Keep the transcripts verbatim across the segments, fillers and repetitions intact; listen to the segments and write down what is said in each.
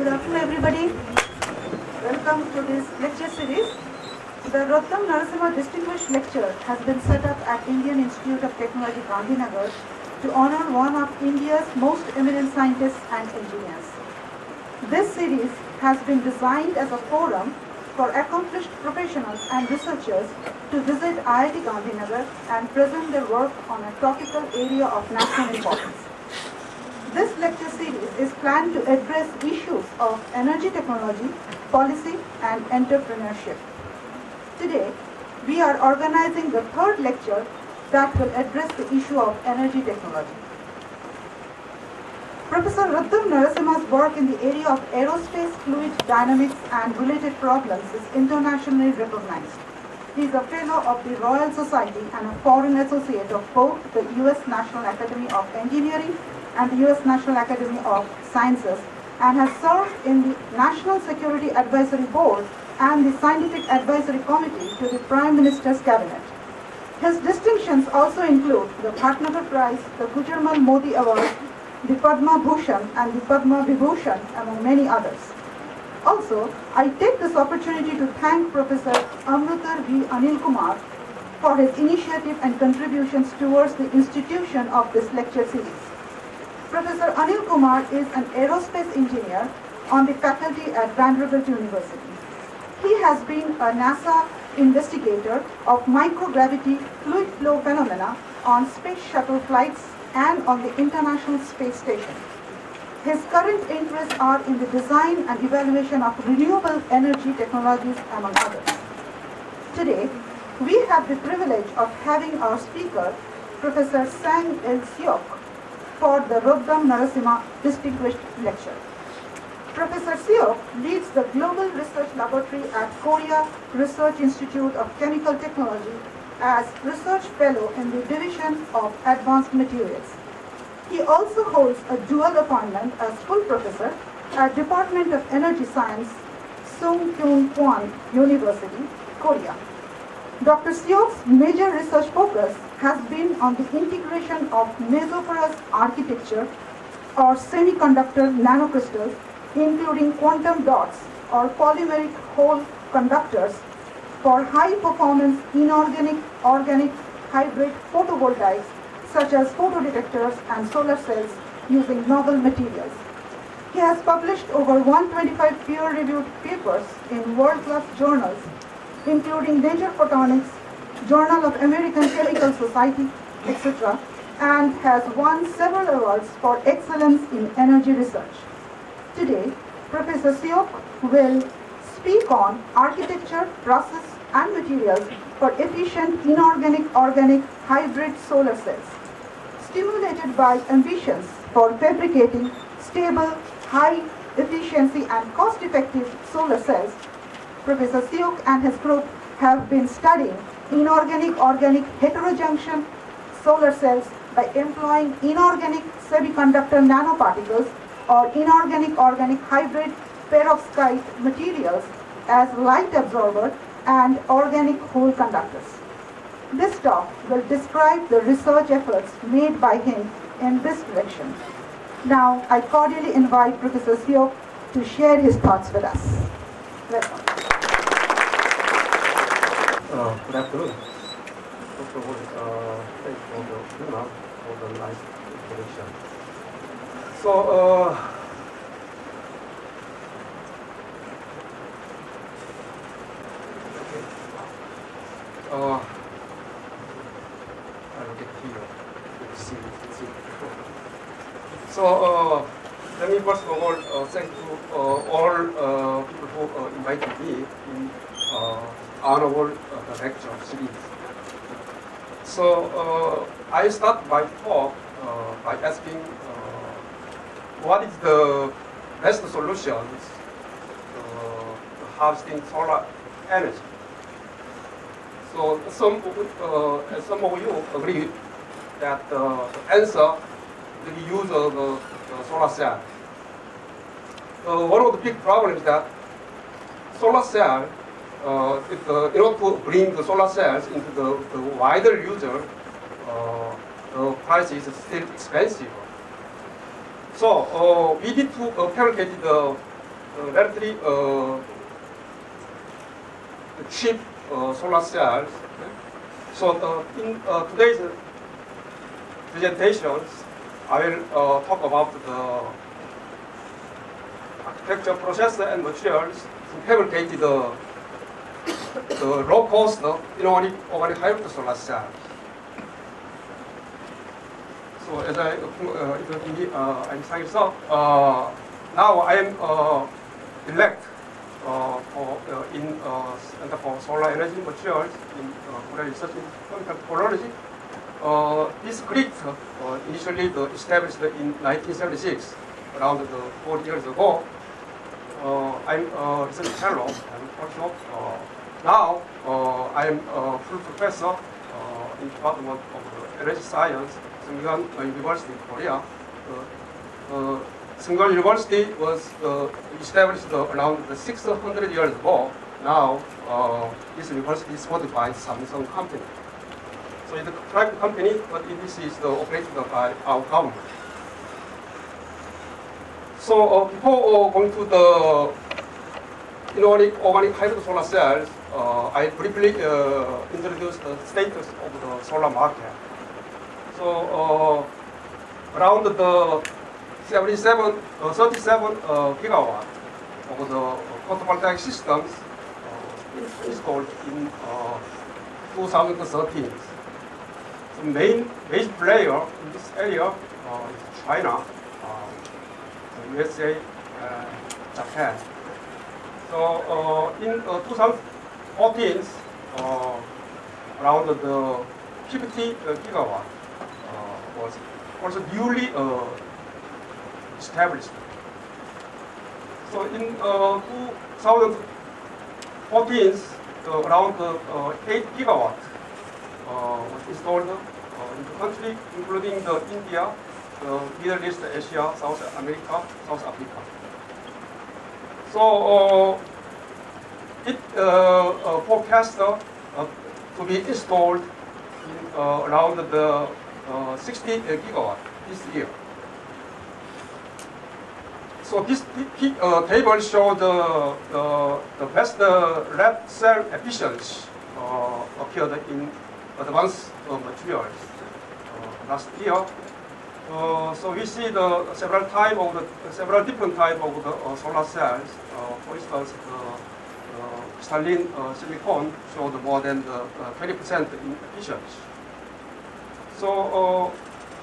Good afternoon, everybody. Welcome to this lecture series. The Roddam Narasimha Distinguished Lecture has been set up at Indian Institute of Technology, Gandhinagar, to honor one of India's most eminent scientists and engineers. This series has been designed as a forum for accomplished professionals and researchers to visit I I T Gandhinagar and present their work on a topical area of national importance. This lecture series is planned to address issues of energy technology, policy, and entrepreneurship. Today, we are organizing the third lecture that will address the issue of energy technology. Professor Roddam Narasimha's work in the area of aerospace fluid dynamics and related problems is internationally recognized. He is a fellow of the Royal Society and a foreign associate of both the U S National Academy of Engineering and the U S National Academy of Sciences, and has served in the National Security Advisory Board and the Scientific Advisory Committee to the Prime Minister's Cabinet. His distinctions also include the Bhatnagar Prize, the Gujarmal Modi Award, the Padma Bhushan and the Padma Vibhushan, among many others. Also, I take this opportunity to thank Professor Amrutar V. Anil Kumar for his initiative and contributions towards the institution of this lecture series. Professor Anil Kumar is an aerospace engineer on the faculty at Vanderbilt University. He has been a NASA investigator of microgravity fluid flow phenomena on space shuttle flights and on the International Space Station. His current interests are in the design and evaluation of renewable energy technologies, among others. Today, we have the privilege of having our speaker, Professor I L SEOK, for the Roddam Narasimha Distinguished Lecture. Professor SEOK leads the Global Research Laboratory at Korea Research Institute of Chemical Technology as Research Fellow in the Division of Advanced Materials. He also holds a dual appointment as full professor at Department of Energy Science, Sung Kyung Kwan University, Korea. Doctor SEOK's major research focus has been on the integration of mesoporous architecture or semiconductor nanocrystals, including quantum dots or polymeric hole conductors, for high-performance inorganic-organic hybrid photovoltaics such as photodetectors and solar cells using novel materials. He has published over one hundred twenty-five peer-reviewed papers in world-class journals, including Nature Photonics, Journal of American Chemical Society, et cetera, and has won several awards for excellence in energy research. Today, Professor SEOK will speak on architecture, process, and materials for efficient inorganic-organic hybrid solar cells. Stimulated by ambitions for fabricating stable, high-efficiency, and cost-effective solar cells, Professor SEOK and his group have been studying inorganic-organic heterojunction solar cells by employing inorganic semiconductor nanoparticles or inorganic-organic hybrid perovskite materials as light absorber and organic hole conductors. This talk will describe the research efforts made by him in this direction. Now, I cordially invite Professor SEOK to share his thoughts with us. Welcome. Uh, good afternoon. First of all, uh, thanks for the Luna for the nice introduction. So, uh, okay. Uh, I will get here. Let's see, let's see. So, uh, let me first of all uh, thank you uh, all uh, people who uh, invited me in uh, honorable uh, the lecture series. So uh, I start my talk uh, by asking uh, what is the best solutions uh, to harvesting solar energy. So some uh, some of you agree that uh, the answer is the use of the, the solar cell. Uh, one of the big problems is that solar cell, uh, if, uh, in order to bring the solar cells into the, the wider user, uh, the price is still expensive. So uh, we need to uh, calculate the uh, relatively uh, cheap uh, solar cells. So uh, in uh, today's presentations, I will uh, talk about the architecture, process, and materials to fabricate the, the low-cost inorganic organic hybrid solar cells. So as I uh, introduced, uh, I'm Sang So. Uh, now I am uh, elect uh, for, uh, in uh, Center for Solar Energy Materials in uh, Research in Chemical Technology. Uh, this grid uh, initially uh, established in nineteen seventy-six, around uh, forty years ago. Uh, I'm a research fellow and also uh, now uh, I'm a full professor uh, in Department of Energy Science, Seungyeon University, Korea. Uh, uh, Seungyeon University was uh, established uh, around the six hundred years ago. Now uh, this university is supported by Samsung company. So it's a private company, but this is uh, operated by our government. So uh, before uh, going to the inorganic organic hybrid solar cells, uh, I briefly uh, introduce the status of the solar market. So uh, around the seventy-seven, uh, thirty-seven uh, gigawatt of the photovoltaic systems uh, installed in uh, two thousand thirteen. The main major player in this area uh, is China, uh, U S A, and Japan. So uh, in uh, two thousand fourteen, uh, around the fifty gigawatt uh, was also newly uh, established. So in uh, two thousand fourteen, uh, around uh, eight gigawatt uh, was installed uh, in the country, including the India, the Middle East, Asia, South America, South Africa. So uh, it uh, uh, forecast uh, to be installed in uh, around the uh, sixty gigawatt this year. So this uh, table shows the, the, the best uh, lab cell efficiency uh, appeared in advanced uh, materials uh, last year. Uh, so we see the several type of the several different type of the uh, solar cells. Uh, for instance, the uh, crystalline uh, silicon showed more than the twenty percent in efficiency. So uh,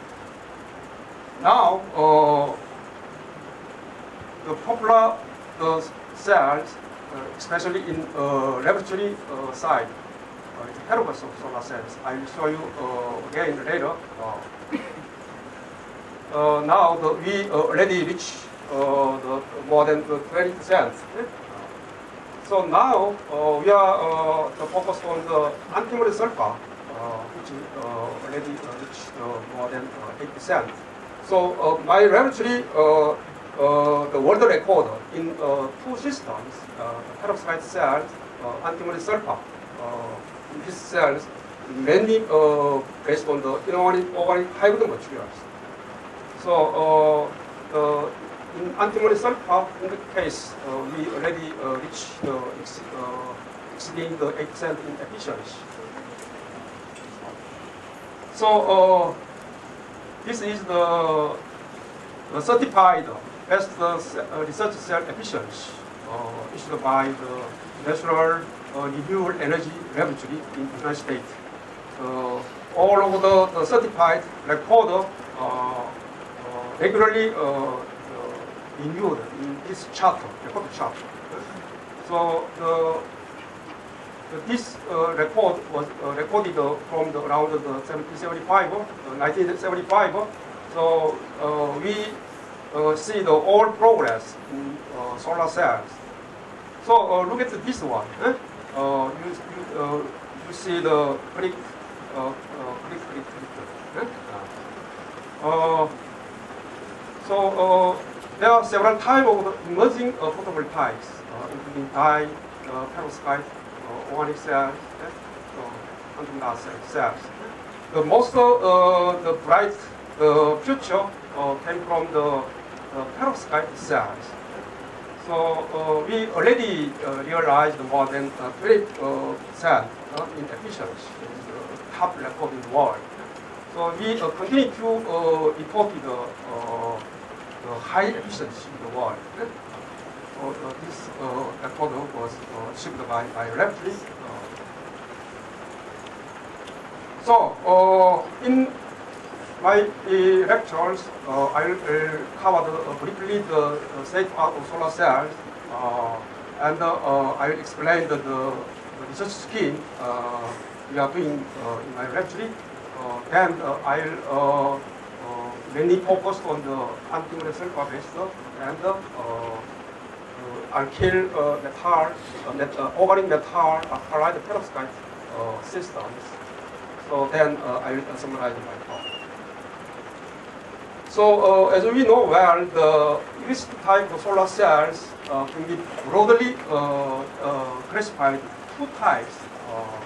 now uh, the popular uh, cells, uh, especially in uh, laboratory uh, side, uh, the heterogeneous solar cells. I will show you uh, again later. Uh, Uh, now the, we uh, already reached uh, the more than twenty percent. So now uh, we are uh, focused on the antimony sulfur, uh, which uh, already uh, reached uh, more than uh, eight percent. So uh, my laboratory, uh, uh, the world record in uh, two systems, uh, perovskite cells, uh, antimony sulfur. Uh, in these cells, mainly uh, based on the inorganic organic hybrid materials. So uh, uh, in antimony sulfur, in the case, uh, we already uh, reached uh, ex uh, exceeding the eight percent in efficiency. So uh, this is the, the certified best uh, research cell efficiency uh, issued by the National uh, Renewable Energy Laboratory in the United States. Uh, all of the, the certified record uh, regularly uh, uh, renewed in this charter, record chart. So the, the, this uh, record was uh, recorded uh, from the, around the seventeen seventy-five, uh, nineteen seventy-five. So uh, we uh, see the all progress in uh, solar cells. So uh, look at this one. Eh? Uh, you, you, uh, you see the click, uh, uh, click, click, click. Eh? Uh, So uh, there are several types of emerging uh, photovoltaics, uh, including dye, uh, perovskite, uh, organic cells, uh, antimony cells. The most uh, the bright uh, future uh, came from the uh, perovskite cells. So uh, we already uh, realized more than uh, twenty percent uh, in efficiency, is the top record in the world. So we uh, continue to uh, report the, uh, the high efficiency in the world. So uh, this uh, record was uh, achieved by, by laboratory. Uh, so uh, in my uh, lectures, uh, I will uh, cover the, uh, briefly the uh, state of solar cells, uh, and uh, I will explain the, the research scheme uh, we are doing uh, in my laboratory. Uh, then uh, I will uh, uh, mainly focus on the anti-molecular based and uh, uh, alkyl uh, metal, uh, met, uh, organic metal, alkaline perovskite uh, systems. So then uh, I will summarize my talk. So uh, as we know well, the illicit type of solar cells uh, can be broadly uh, uh, classified two types. Uh,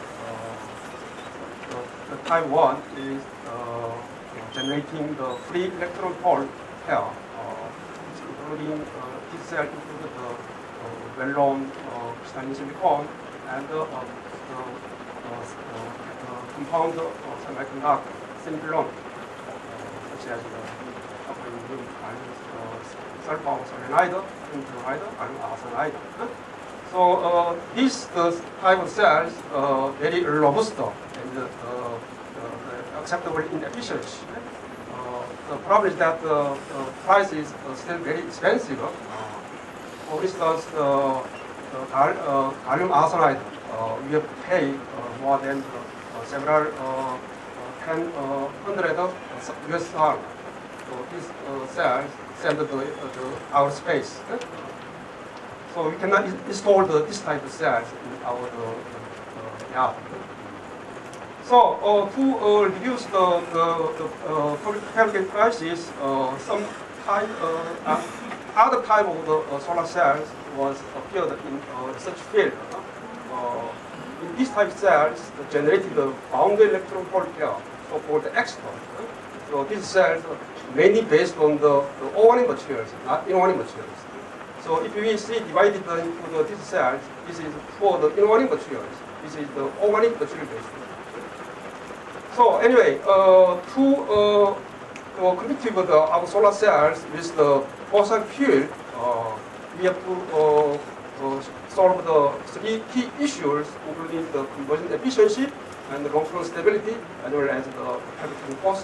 uh, the type one is uh, generating the free electron hole pair, uh, including uh, this cell include the uh, well-known uh, crystalline silicon and uh, uh, uh, uh, compound uh, semiconductor semicolon. Such as the copper and sulfur selenide, chloride, and arsenide. So uh, these uh, type of cells uh, very robust and uh, uh, acceptable in efficiency. Uh, the problem is that the uh, uh, price is uh, still very expensive. Uh, for instance, uh, uh, gal uh, gallium arsenide, uh, we have to pay uh, more than uh, several uh, ten uh, hundred U S dollars. So these uh, cells send the, uh, the outer space. Eh? So we cannot install the, this type of cells in our uh, uh, yard. So uh, to uh, reduce the, the, the uh, fabrication prices, uh, some type, uh, uh, other type of the uh, solar cells was appeared in uh, research field. Uh, in this type of cells, generated the boundary electron hole pair, so-called extron. So these cells are mainly based on the, the organic materials, not inorganic materials. So if we see divided into the, these cells, this is for the inorganic materials. This is the organic material based. So anyway, uh, to uh, uh, compete with the, our solar cells with the fossil fuel, uh, we have to uh, uh, solve the three key issues, including the conversion efficiency and the long-term stability, as well as the packaging cost.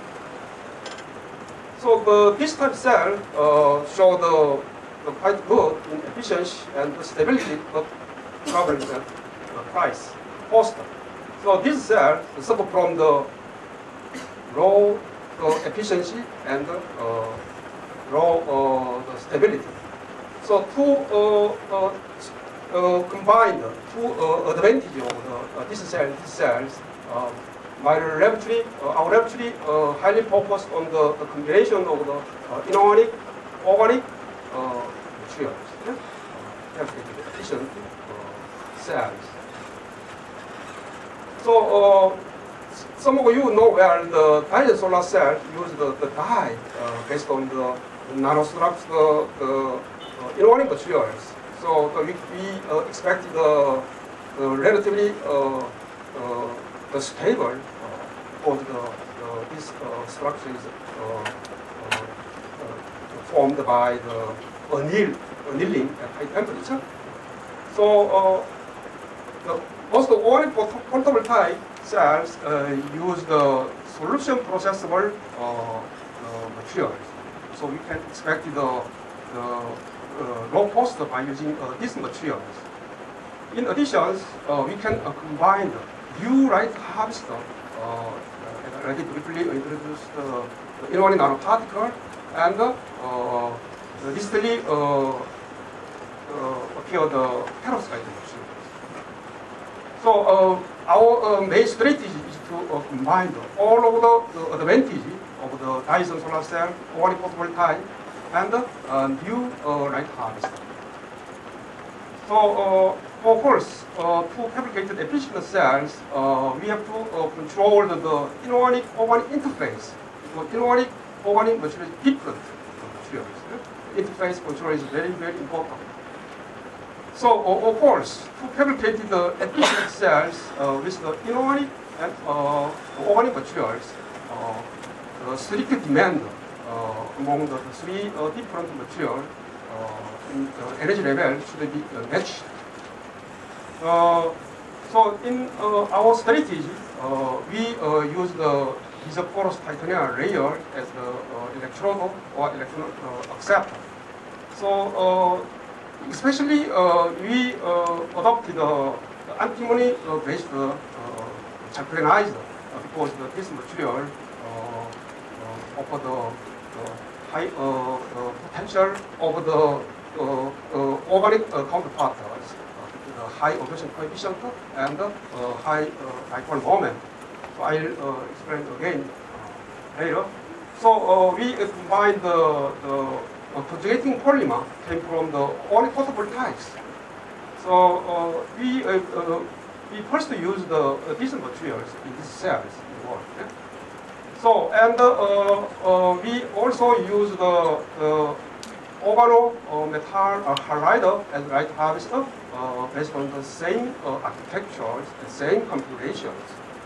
So uh, this type of cell uh, show the, the quite good in efficiency and the stability, but problem is that the price, cost. So this cell suffer from the low uh, efficiency and uh, low uh, the stability. So to uh, uh, uh, combine the two uh, advantages of the, uh, this cell, these cells, uh, my laboratory, uh, our laboratory uh, highly focused on the, the combination of the uh, inorganic, organic uh, materials, yeah? uh, efficient uh, cells. So uh, some of you know well the dye solar cell use the, the dye uh, based on the nanostructure, the uh, inorganic materials. So uh, we, we uh, expect the, the relatively uh, uh, the stable uh, for the, the this uh, structure is uh, uh, uh, formed by the anneal, annealing at high temperature. So uh, the most organic photovoltaic cells uh, use the solution processable uh, uh, materials. So we can expect the, the uh, low cost by using uh, these materials. In addition, uh, we can uh, combine the blue light harvester, uh, already briefly introduced the, the inorganic nanoparticle, and uh, recently uh, uh, appeared the perovskite material. So uh, our uh, main strategy is to uh, combine all of the, the advantages of the Dyson solar cell, organic photovoltaic, and uh, new uh, light harvester. So uh, for first, uh, to fabricate the efficient cells, uh, we have to uh, control the, the inorganic organic interface. So inorganic organic material is different materials. interface control is very, very important. So, uh, of course, to fabricate the efficient cells uh, with the inorganic and uh, organic materials, uh, the strict demand uh, among the three uh, different materials uh, in the energy level should be uh, matched. Uh, so, in uh, our strategy, uh, we uh, use the isoporous titanium layer as the uh, electrode or electron uh, acceptor. So, uh, especially uh, we uh, adopted uh, the antimony uh, based uh, chalconized uh, because the, this material uh, uh, offer the, the high uh, uh, potential of the uh, uh, organic uh, counterpart, uh, the high abrasion coefficient and uh, high uh, dipole moment. So I'll uh, explain again uh, later. So uh, we uh, combine the, the uh, conjugating polymer came from the organic photovoltaics. So uh, we uh, uh, we first use the uh, decent materials in these cells in the world. Yeah? So and uh, uh, we also use the, the organo uh, metal uh, halider as light harvester uh, based on the same uh, architectures and same configurations.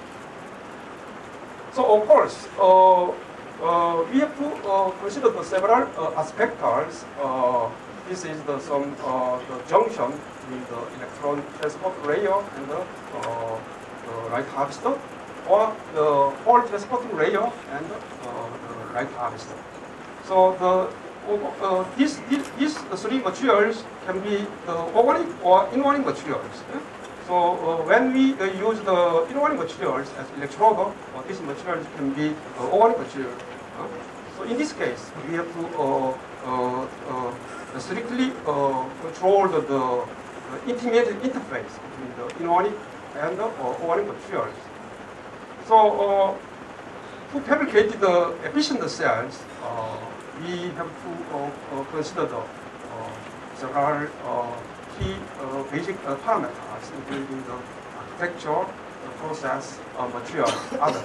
So of course, uh, uh, we have to uh, consider the several uh, aspects. Uh, this is the some uh, the junction with the electron transport layer and the, uh, the light harvester, or the whole transporting layer and uh, the light harvester. So the uh, these, these these three materials can be the organic or inorganic materials. Yeah? So uh, when we uh, use the inorganic materials as electrode, uh, these materials can be uh, organic materials. Uh, so in this case, we have to uh, uh, uh, strictly uh, control the, the intermediate interface between the inorganic and the uh, organic materials. So uh, to fabricate the efficient cells, uh, we have to uh, uh, consider the uh, several uh, key uh, basic uh, parameters, including the architecture, the process, uh, material, others.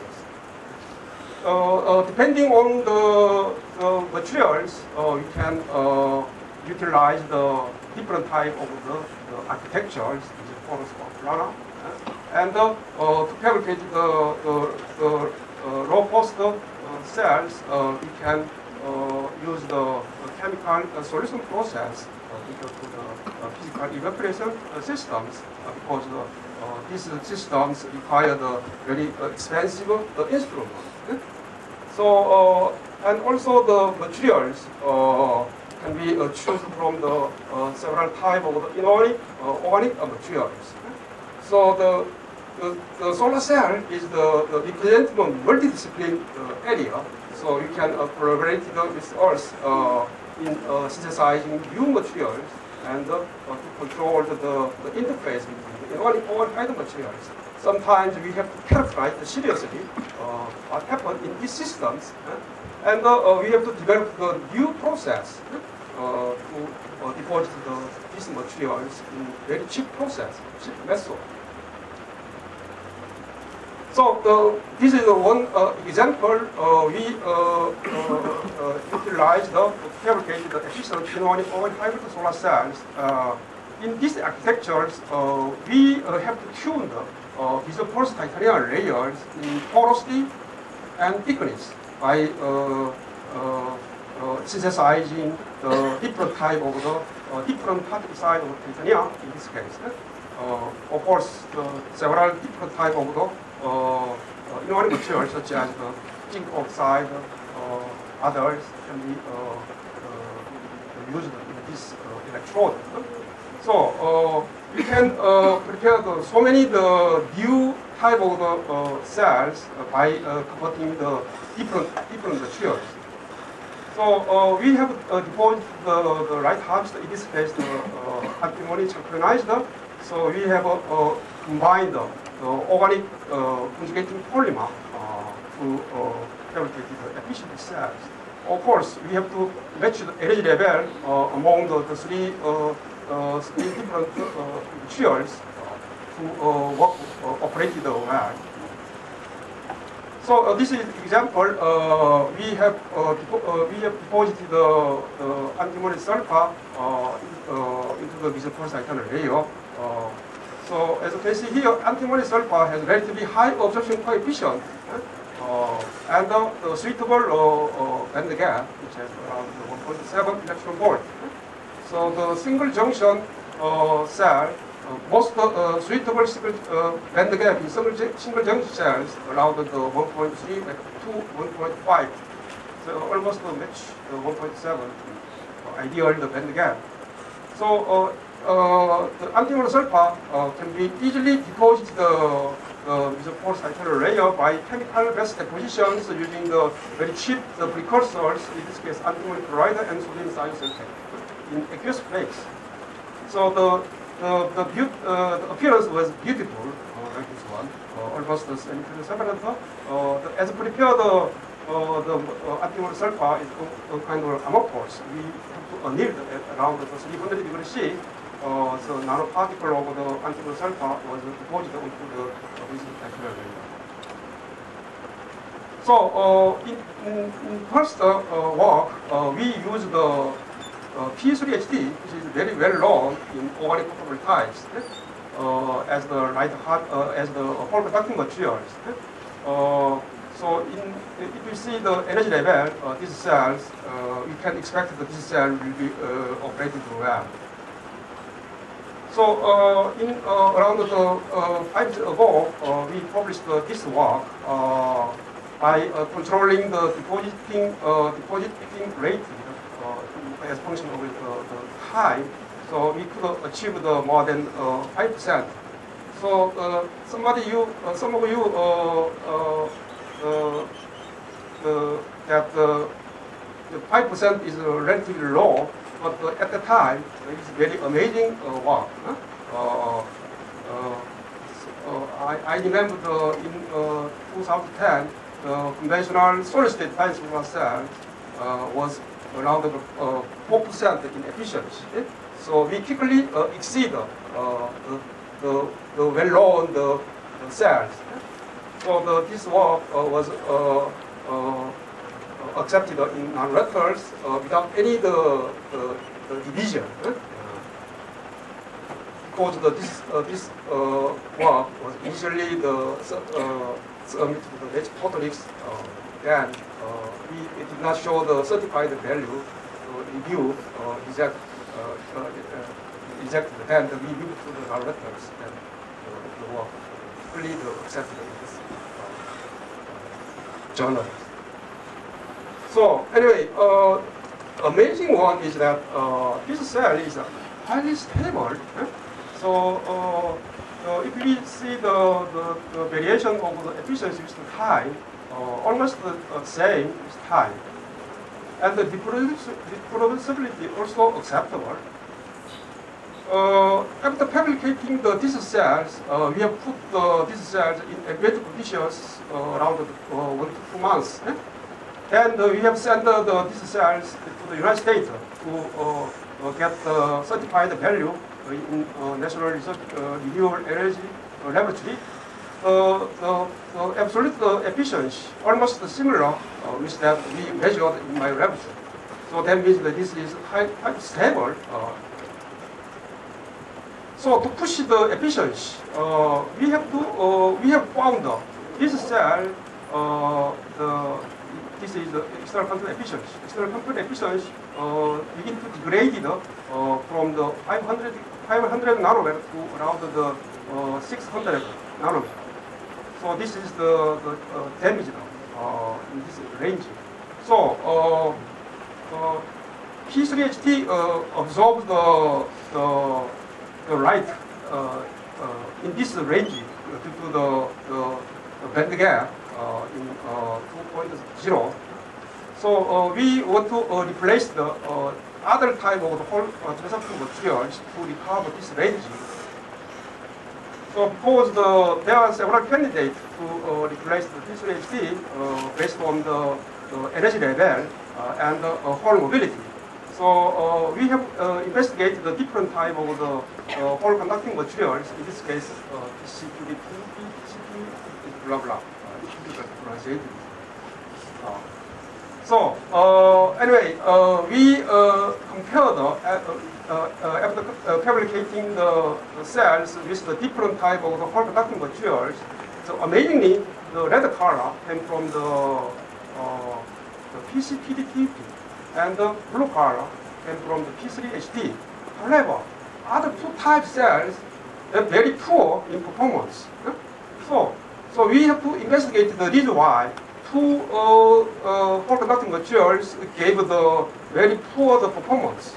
Uh, uh, depending on the, the materials, uh, we can uh, utilize the different type of the, the architectures, which is porous or plana, and uh, uh, to fabricate the, the, the uh, low cost uh, cells, uh, we can uh, use the chemical uh, solution process uh, to the uh, physical evaporation uh, systems, uh, because uh, uh, these systems require the very uh, expensive uh, instruments. So, uh, and also the materials uh, can be uh, chosen from the uh, several types of the inorganic, uh, organic uh, materials. So the, the, the solar cell is the, the representative of multidiscipline uh, area. So you can uh, collaborate with us uh, in uh, synthesizing new materials and uh, uh, to control the, the interface between inorganic or organic materials. Sometimes we have to characterize seriously uh, what happened in these systems, uh, and uh, uh, we have to develop the new process uh, to uh, deposit the, these materials in very cheap process, cheap method. So uh, this is uh, one uh, example. Uh, we uh, uh, uh, utilize the fabricate the efficient inorganic or hybrid solar cells. Uh, in these architectures, uh, we uh, have to tune the Uh, isoporous titanium layers in porosity and thickness by uh, uh, uh, synthesizing the different type of the uh, different particle size of titanium in this case. Uh, of course, the several different type of the uh, uh, inorganic materials such as the zinc oxide, uh, others can be uh, uh, used in this uh, electrode. So uh, we can uh, prepare the, so many the new type of the uh, cells uh, by uh, converting the different different materials. So uh, we have uh, developed the, the light harvester, in this case the uh, antimony chalconized. So we have uh, uh, combined the, the organic uh, conjugating polymer uh, to uh, fabricate the efficient cells. Of course, we have to match the energy level uh, among the, the three uh, Uh, different uh, materials uh, to uh, work uh, operated well. So So uh, this is example. Uh, we have uh, uh, we have deposited the, the antimony sulfur uh, uh, into the mesophore cytonyl layer. Uh, so as you can see here, antimony sulfur has relatively high absorption coefficient uh, and the, the suitable uh, uh, band gap, which has around one point seven electron volt. So the single junction uh, cell. Uh, most uh, suitable single uh, band gap in single, single junction cells around the one point three to one point five. So almost uh, match the one point seven, uh, ideal the band gap. So uh, uh, the antimony sulfur uh, can be easily deposited the uh, mesophore cytonyl layer by chemical based depositions using the very cheap the precursors, in this case antimony chloride and sodium thiosulfate in aqueous flakes. So the The, the, uh, the appearance was beautiful, uh, like this one, uh, almost the same separator. Uh, the, as prepared, uh, uh, the uh, antimony sulfur is a, a kind of amorphous. We have to anneal it around the three hundred degrees C. Uh, so nanoparticle of the antimony sulfur was deposited onto the uh, layer. So uh, in, in, in first uh, uh, work, uh, we used the Uh, P three H D, which is very well known in organic potable types, uh, as the light hard, uh, as the whole conducting materials. Uh, so, in, if you see the energy level, uh, these cells, uh, you can expect that this cell will be uh, operated well. So, uh, in uh, around the uh, five years ago, uh, we published uh, this work uh, by uh, controlling the depositing uh, depositing rate. As function of the, the time, so we could achieve the more than uh, five percent. So uh, somebody you, uh, some of you, uh, uh, uh, uh, that uh, the five percent is uh, relatively low, but uh, at the time it's very amazing uh, work. Huh? Uh, uh, so, uh, I, I remember the, in uh, two thousand ten, the conventional solid-state bisulfite cell uh, was around uh, four percent in efficiency. So we quickly uh, exceed uh, the, the, the well-known the, the cells. So the, this work uh, was uh, uh, accepted in non-letters uh, without any the, the, the division. Because the, this, uh, this uh, work was initially the, uh, submitted to the Nature Photonics, uh, then uh, we it did not show the certified value, so review uh, reject, uh, uh, uh, rejected, then we moved to the non-letters, and uh, the work fully accepted in this uh, journal. So anyway, uh, amazing one is that uh, this cell is highly stable. Eh? So uh, uh, if we see the, the, the variation of the efficiency with the time, uh, almost the uh, same with time. And the reproducibility also acceptable. Uh, after fabricating the these cells, uh, we have put the, these cells in aggregate conditions uh, around uh, one to two months. Eh? And uh, we have sent uh, the, these cells to the United States to uh, uh, get the certified value in uh, National Research uh, Renewable Energy uh, Laboratory. Uh, the, the absolute uh, efficiency almost similar uh, with that we measured in my laboratory. So that means that this is high, high stable. Uh, so to push the efficiency, uh, we have to uh, we have found uh, this cell. Uh, the this is the external control efficiency. External control efficiency uh, begin to degrade uh, from the five hundred nanometer to around the uh, six hundred nanometer. So this is the, the uh, damage uh, in this range. So uh, uh, P three H D uh, absorbs the, the, the light uh, uh, in this range due to the, the, the band gap uh, in uh, two point zero. So uh, we want to uh, replace the uh, other type of the whole uh, transactive materials to recover this range. So because the, there are several candidates to uh, replace the P three H D uh, based on the, the energy level uh, and the uh, whole mobility. So uh, we have uh, investigated the different type of the uh, whole conducting materials. In this case, uh, C P D, P P, blah blah. Uh, difficult to pronunciate it. Uh, so uh, anyway, uh, we uh, compared uh, uh, uh, after uh, fabricating the, the cells with the different type of the whole conducting materials. So amazingly, the red color came from the, uh, the P C P D T P, and the blue color came from the P three H D. However, other two type cells are very poor in performance. So, so we have to investigate the reason why two uh, uh, whole conducting materials gave the very poor the performance.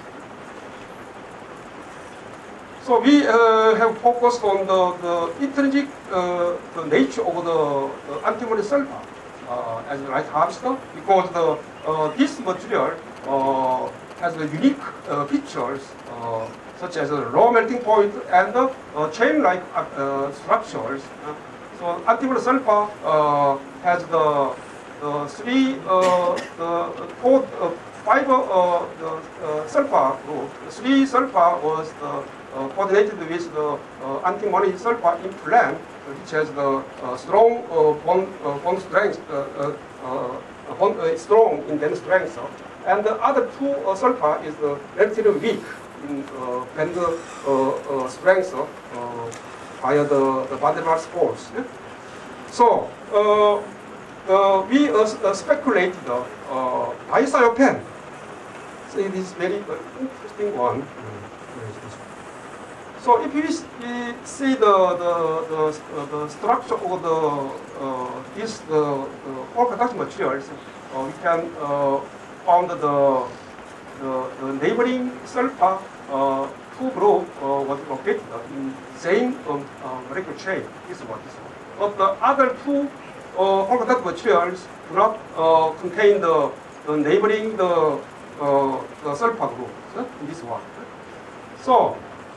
So we uh, have focused on the, the intrinsic uh, the nature of the, the antimony sulfur uh, as a light harvester, because the, uh, this material uh, has the unique uh, features uh, such as a low melting point and uh, uh, chain-like uh, structures. Uh, so antimony sulfur uh, has the, the three uh, the four uh, fiber uh, the uh, sulfur group. The three sulfur was the Uh, coordinated with the uh, antimony sulfur implant, uh, which has the uh, strong uh, bond, uh, bond strength, uh, uh, uh, bond, uh, strong in band strength, uh, and the other two uh, sulfur is the relatively weak in uh, band uh, uh, strength uh, via the, the van der Waals force. Yeah? So uh, uh, we uh, uh, speculated the uh, bicyanopen. So it is very uh, interesting one. So if you see the the the, uh, the structure of the uh, this the, the whole conducting materials, uh, we can uh, found the the, the neighboring sulfur uh, two group uh, was located in same um, uh, molecular chain. This one, this one. But the other two uh, whole conducting materials do not uh, contain the, the neighboring the, uh, the sulfur group. So in this one. So.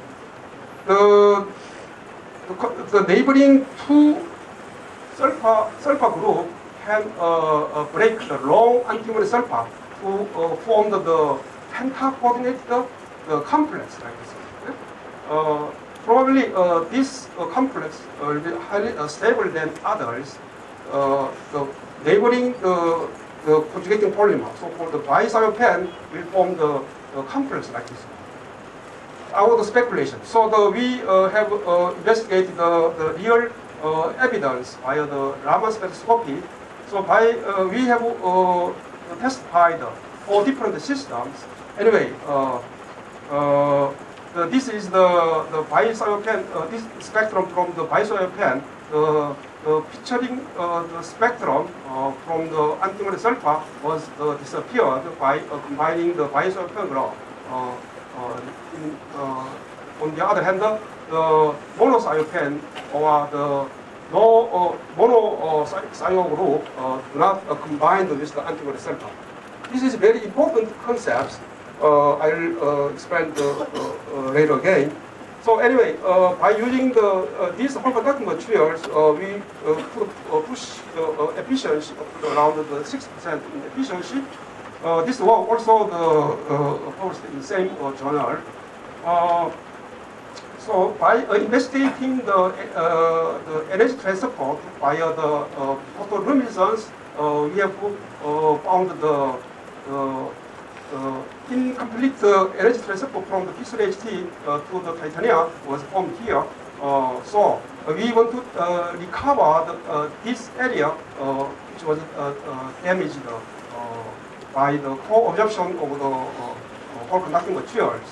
The, the, the neighboring two sulfur, sulfur group can uh, uh, break the long antimony sulfur to uh, form the, the penta-coordinated uh, complex like this. Uh, probably uh, this uh, complex uh, will be highly uh, stable than others. Uh, the neighboring the, the conjugating polymer, so-called the bicyanopen, will form the, the complex like this. Our speculation. So the, we uh, have uh, investigated the, the real uh, evidence via the Raman spectroscopy. So by uh, we have uh, testified four different systems. Anyway, uh, uh, the, this is the the bicyanopen. Uh, this spectrum from the bicyanopen. The, the picturing uh, the spectrum uh, from the antimony sulfur was uh, disappeared by uh, combining the bicyanopen graph. Uh, Uh, in, uh, on the other hand, the monocyanopen or the no uh, mono uh, cyano group uh, do not uh, combine with the antimony sulfur. This is very important concept. Uh, I'll uh, explain the, uh, uh, later again. So anyway, uh, by using the uh, these whole conducting materials, uh, we uh, put, uh, push the uh, efficiency up to around the six percent in efficiency. Uh, this was also the, uh, published in the same uh, journal. Uh, so by uh, investigating the, uh, the energy transfer via the uh, photoluminescence, uh, we have uh, found the uh, uh, incomplete uh, energy transfer from the P three H D uh, to the titanium was formed here. Uh, so uh, we want to uh, recover the, uh, this area uh, which was uh, uh, damaged uh, by the co-absorption of the uh, whole conducting materials.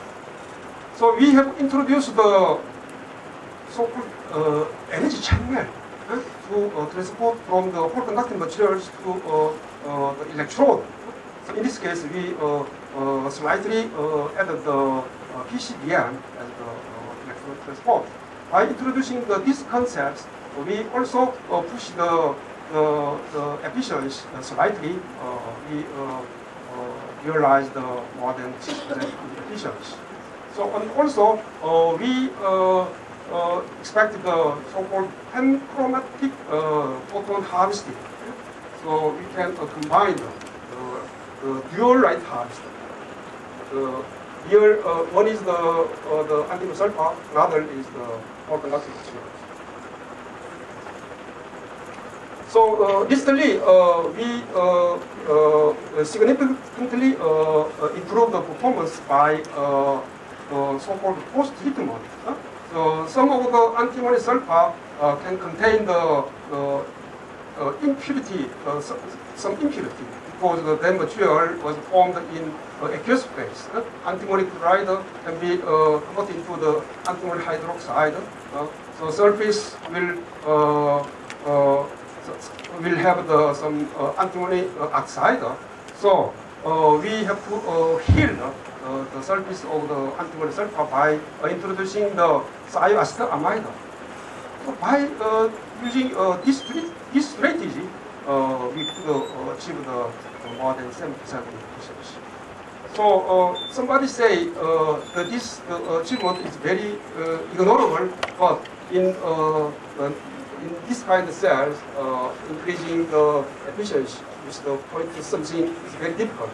So we have introduced the so-called uh, energy channel uh, to uh, transport from the whole conducting materials to uh, uh, the electrode. So in this case, we uh, uh, slightly uh, added the uh, P C B M as the uh, electrode transport. By introducing the, these concepts, we also uh, push the The, the efficiency uh, slightly, uh, we uh, uh, realized uh, more than six percent efficiency. So and also uh, we uh, uh, expect the so-called panchromatic uh, photon harvesting. So we can uh, combine the, the, the dual light harvesting. The here uh, one is the uh, the antimony sulfur, another is the whole conducting materials. So uh, recently, uh, we uh, uh, significantly uh, uh, improved the performance by uh, uh, so-called post-treatment. Uh, so some of the antimony sulfur uh, can contain the uh, uh, impurity, uh, some, some impurity, because the then material was formed in uh, aqueous phase. Uh, antimony chloride can be uh, converted into the antimony hydroxide. Uh, so surface will uh, uh, will have the, some uh, antimony uh, oxide. So uh, we have to uh, heal uh, the surface of the antimony sulfur by uh, introducing the thioacetamide. So by uh, using uh, this, this strategy, uh, we could uh, achieve the, the more than seventy percent efficiency. So uh, somebody say uh, that this uh, achievement is very uh, ignorable, but in uh, in this kind of cells, uh, increasing the efficiency with the point something is very difficult.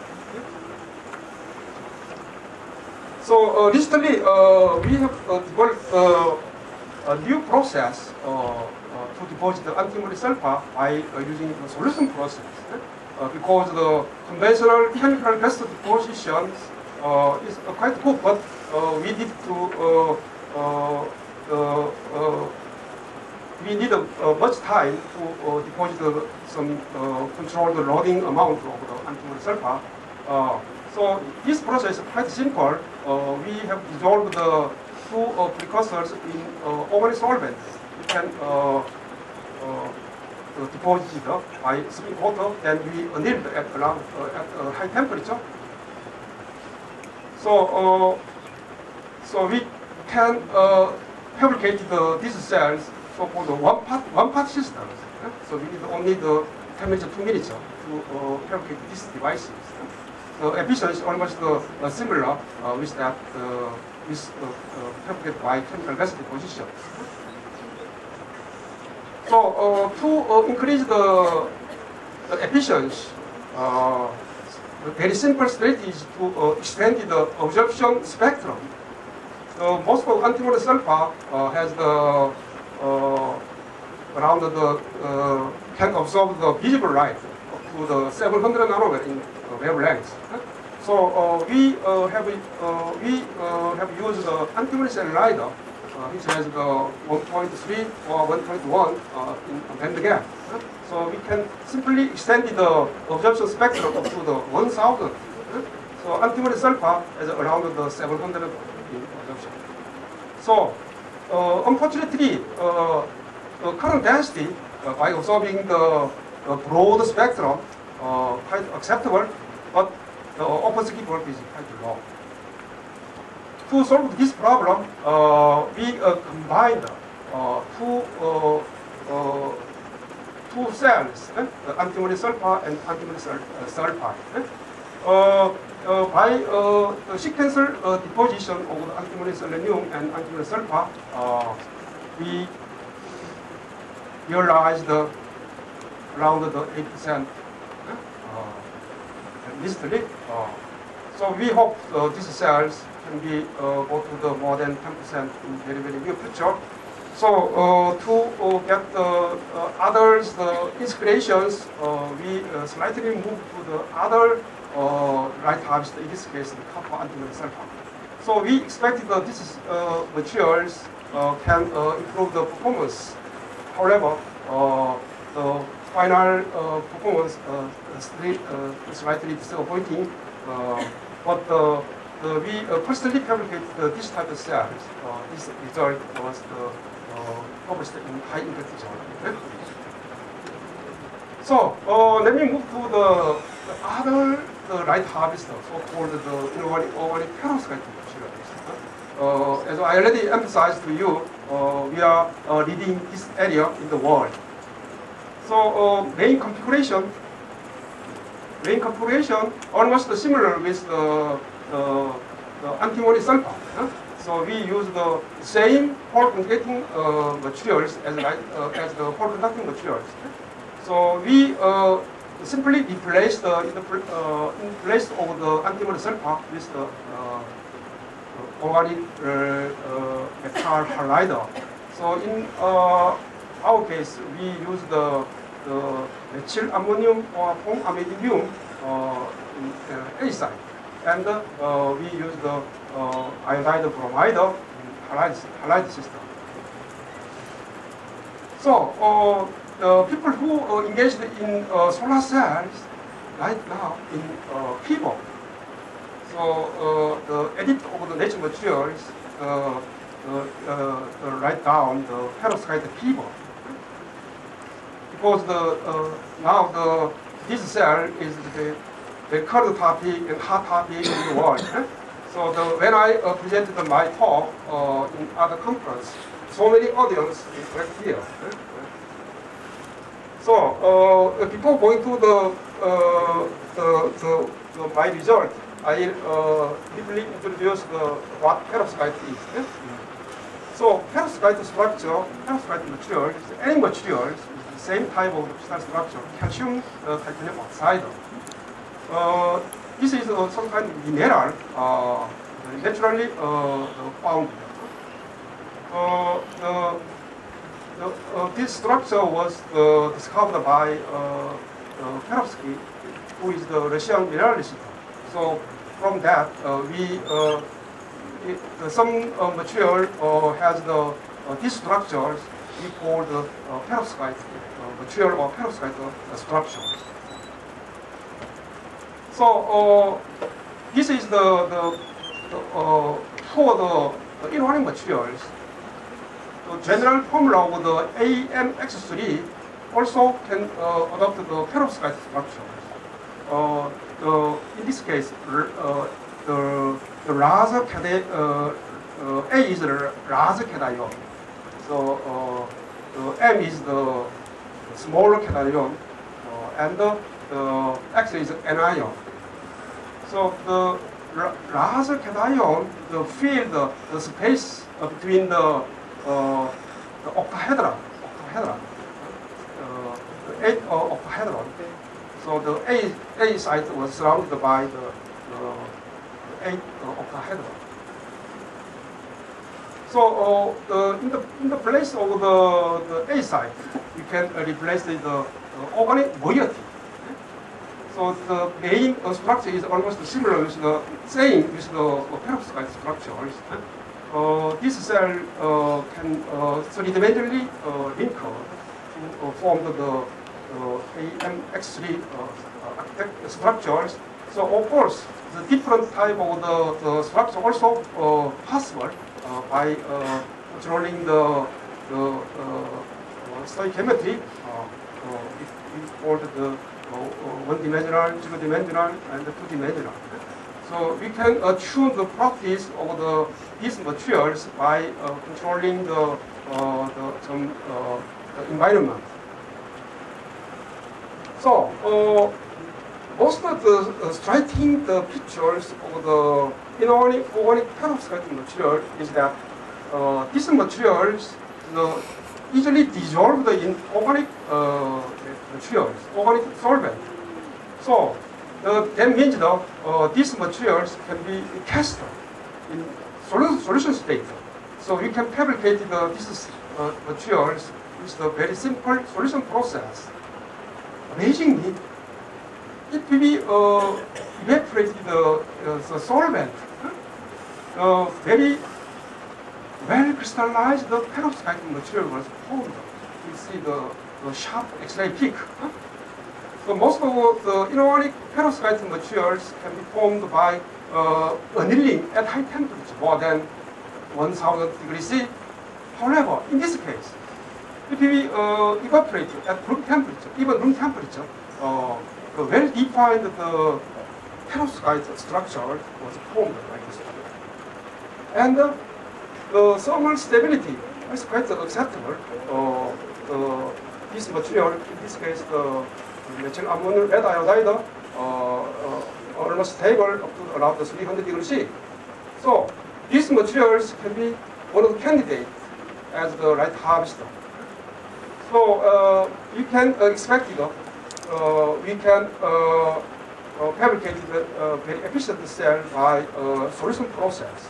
So uh, recently, uh, we have uh, developed uh, a new process uh, uh, to deposit the antimony sulfur by uh, using the solution process. Uh, because the conventional chemical gas deposition uh, is uh, quite good, but uh, we need to uh, uh, uh, uh, we need uh, much time to uh, deposit uh, some uh, controlled loading amount of the antimony sulfur. Uh, so this process is quite simple. Uh, we have dissolved the two uh, precursors in uh, organic solvents. We can uh, uh, uh, deposit it uh, by spring water, then we anneal it at around uh, at uh, high temperature. So, uh, so we can uh, fabricate the, these cells so-called one part one part systems. Uh, so we need only the temperature two minutes uh, to uh, fabricate these devices. The efficiency is almost uh, uh, similar uh, with that uh, with uh, uh, fabricated by chemical gas deposition. So uh, to uh, increase the, the efficiency, uh, a very simple strategy is to uh, extend the absorption spectrum. So most of antimony sulfur uh, has the uh, around the uh, can absorb the visible light up to the seven hundred nanometer in uh, wavelength. So uh, we uh, have uh, we uh, have used the antimony cell LiDAR, uh, which has the one point three or one point one uh, in band gap. So we can simply extend the absorption spectrum up to the one thousand. So antimony sulfur is around the seven hundred in absorption. So uh, unfortunately, uh, the current density uh, by absorbing the uh, broad spectrum uh, quite acceptable, but the opposite voltage is quite low. To solve this problem, uh, we uh, combined uh, two uh, uh, two cells, eh? the antimony sulfur and antimony sul uh, sulfide. Eh? Uh, uh, by uh, the sequential uh, deposition of the antimony selenium and antimony sulfur, uh, we realized uh, around the eight percent. Eh? Uh, recently, uh, so we hope uh, these cells can be uh, go to the more than ten percent in very very near future. So uh, to uh, get the uh, others the inspirations, uh, we uh, slightly move to the other uh, light harvest, in this case the copper antimony sulfur. So we expect that these uh, materials uh, can uh, improve the performance. However, uh, the final uh, performance uh, is uh, slightly disappointing. Uh, but uh, the, we uh, personally fabricate uh, this type of cells. Uh, this result was the Uh, published in high impact journal. Okay? So uh, let me move to the, the other the light harvester, so-called the inorganic-organic perovskite materials. Uh, as I already emphasized to you, uh, we are uh, leading this area in the world. So uh, main configuration, main configuration almost similar with the, the, the antimony sulfur. Huh? So we use the same hole-conducting uh, materials as, like, uh, as the hole-conducting materials. So we uh, simply replace the in, the uh, in place of the antimony sulfur with the uh, organic uh, uh, metal halide. So in uh, our case, we use the the methyl ammonium or formamidinium uh, in uh, A site, and uh, we use the uh, iodide bromide in halide, halide system. So uh, the people who uh, engaged in uh, solar cells right now in uh, fever. So uh, the edit of the nature materials uh, uh, uh, write down the perovskite fever. Because the uh, now the this cell is the, the current topic and hot topic in the world. Eh? So the, when I uh, presented my talk uh, in other conference, so many audience interact here. Eh? So uh, before going to the, uh, the, the, the my result, I uh, briefly introduce the what perovskite is. Eh? So perovskite structure, perovskite materials, any materials. Same type of crystal structure, calcium uh, titanium oxide. Uh, this is uh, some kind of mineral uh, naturally uh, found. Uh, the, the, uh, this structure was uh, discovered by uh, uh, Perovsky, who is the Russian mineralist. So from that, uh, we uh, it, uh, some uh, material uh, has the uh, these structures we call the uh, perovskite. Material or perovskite uh, structure. So uh, this is the, the, the uh, for the, the inorganic materials. The general formula of the A M X three also can uh, adopt the perovskite structure. Uh, the, in this case, uh, the the larger cation, uh, uh, A is the larger cation. So uh, the M is the smaller cation, uh, and the, the X is anion. So the larger cation, the field, the, the space uh, between the, uh, the octahedron, octahedron, uh, the eight uh, octahedron. So the A, A site was surrounded by the, the, the eight uh, octahedron. So uh, the, in, the, in the place of the, the A site, you can uh, replace the, the uh, organic moiety. So the main uh, structure is almost similar with the same with the uh, perovskite structures. Uh, this cell uh, can uh, three-dimensionally uh, link to uh, form the, the uh, A M X three uh, structures. So of course, the different type of the, the structure also uh, possible. Uh, by uh, controlling the, the uh, stoichiometry, uh, uh, we call the uh, one-dimensional, zero-dimensional, and two-dimensional. So we can uh, tune the properties of the, these materials by uh, controlling the, uh, the, some, uh, the environment. So uh, most of the uh, striking the pictures of the inorganic organic perovskite material is that uh, these materials uh, easily dissolved in organic uh, materials, organic solvent. So uh, that means that uh, these materials can be cast in solution, solution state. So you can fabricate the, these uh, materials with a very simple solution process. Amazingly, it will be uh, evaporated the, uh, the solvent. Uh, very well crystallized the perovskite material was formed. You see the, the sharp X-ray peak. Huh? So most of the inorganic perovskite materials can be formed by uh, annealing at high temperature, more than one thousand degrees C. However, in this case, it will be uh, evaporated at room temperature, even room temperature. Uh, a well-defined the perovskite structure was formed like this. And uh, the thermal stability is quite acceptable. Uh, uh, this material, in this case, the methyl ammonium red iodide, uh, uh, almost stable up to around three hundred degrees C. So these materials can be one of the candidates as the right harvester. So uh, you can uh, expect, you know, uh, we can uh, uh, fabricate the uh, very efficient cell by uh, solution process.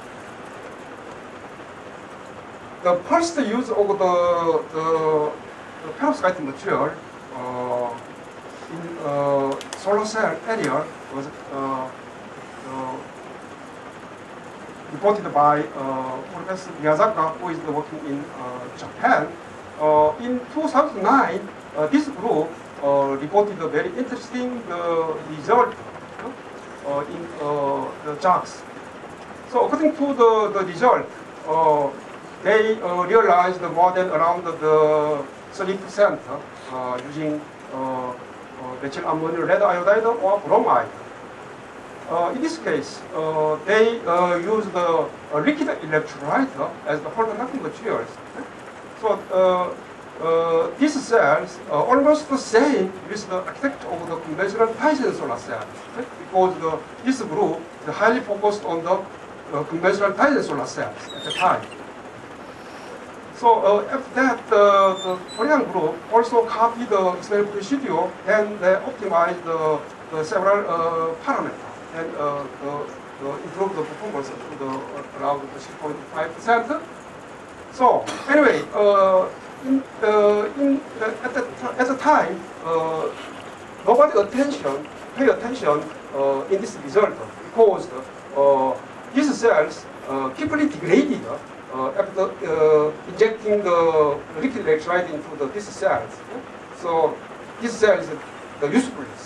The first use of the, the the perovskite material uh, in uh, solar cell area was uh, uh, reported by uh, Professor Miyazaka, who is working in uh, Japan. Uh, in two thousand nine, uh, this group uh, reported a very interesting uh, result uh, in uh, the JAGS. So according to the, the result, uh, they uh, realized more than around the thirty percent uh, using uh, uh, methyl ammonium lead iodide or bromide. Uh, in this case, uh, they uh, use the uh, liquid electrolyte as the whole conducting materials. So uh, uh, these cells are almost the same with the architecture of the conventional Titan solar cells, because the, this group is highly focused on the uh, conventional Titan solar cells at the time. So uh, after that, uh, the Korean group also copied the experimental procedure and they optimized the, the several uh, parameters and uh, the, the improve the performance to the uh, around six point five percent. So anyway, uh, in, uh, in uh, at the at the time, uh, nobody attention pay attention uh, in this result because uh, these cells uh, quickly degraded uh, after uh, injecting the liquid electrolyte into the these cells. So this cell is the usefulness.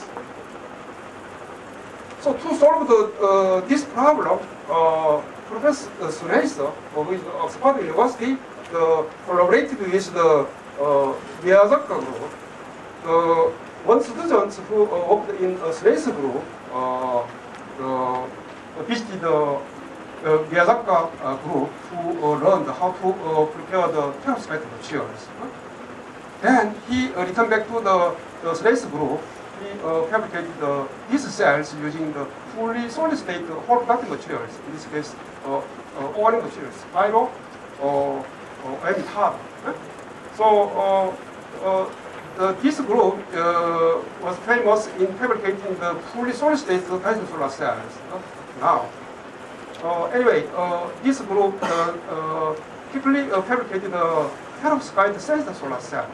So to solve the, uh, this problem, uh, Professor Suneisa, uh, with Oxford University, uh, collaborated with the uh, Miyazaka group. Uh, one student who uh, worked in a Suneisa group uh, uh, visited the uh, Miyazaka uh, group who uh, learned how to uh, prepare the perovskite materials. Then he uh, returned back to the, the Suneisa group. He uh, fabricated uh, these cells using the fully solid-state uh, whole conducting materials. In this case, uh, uh, organic materials, pyro or uh, uh, carbon. So uh, uh, the, this group uh, was famous in fabricating the fully solid-state Titan solar cells. Uh, now, uh, anyway, uh, this group uh, uh, quickly uh, fabricated the perovskite sensor solar cells.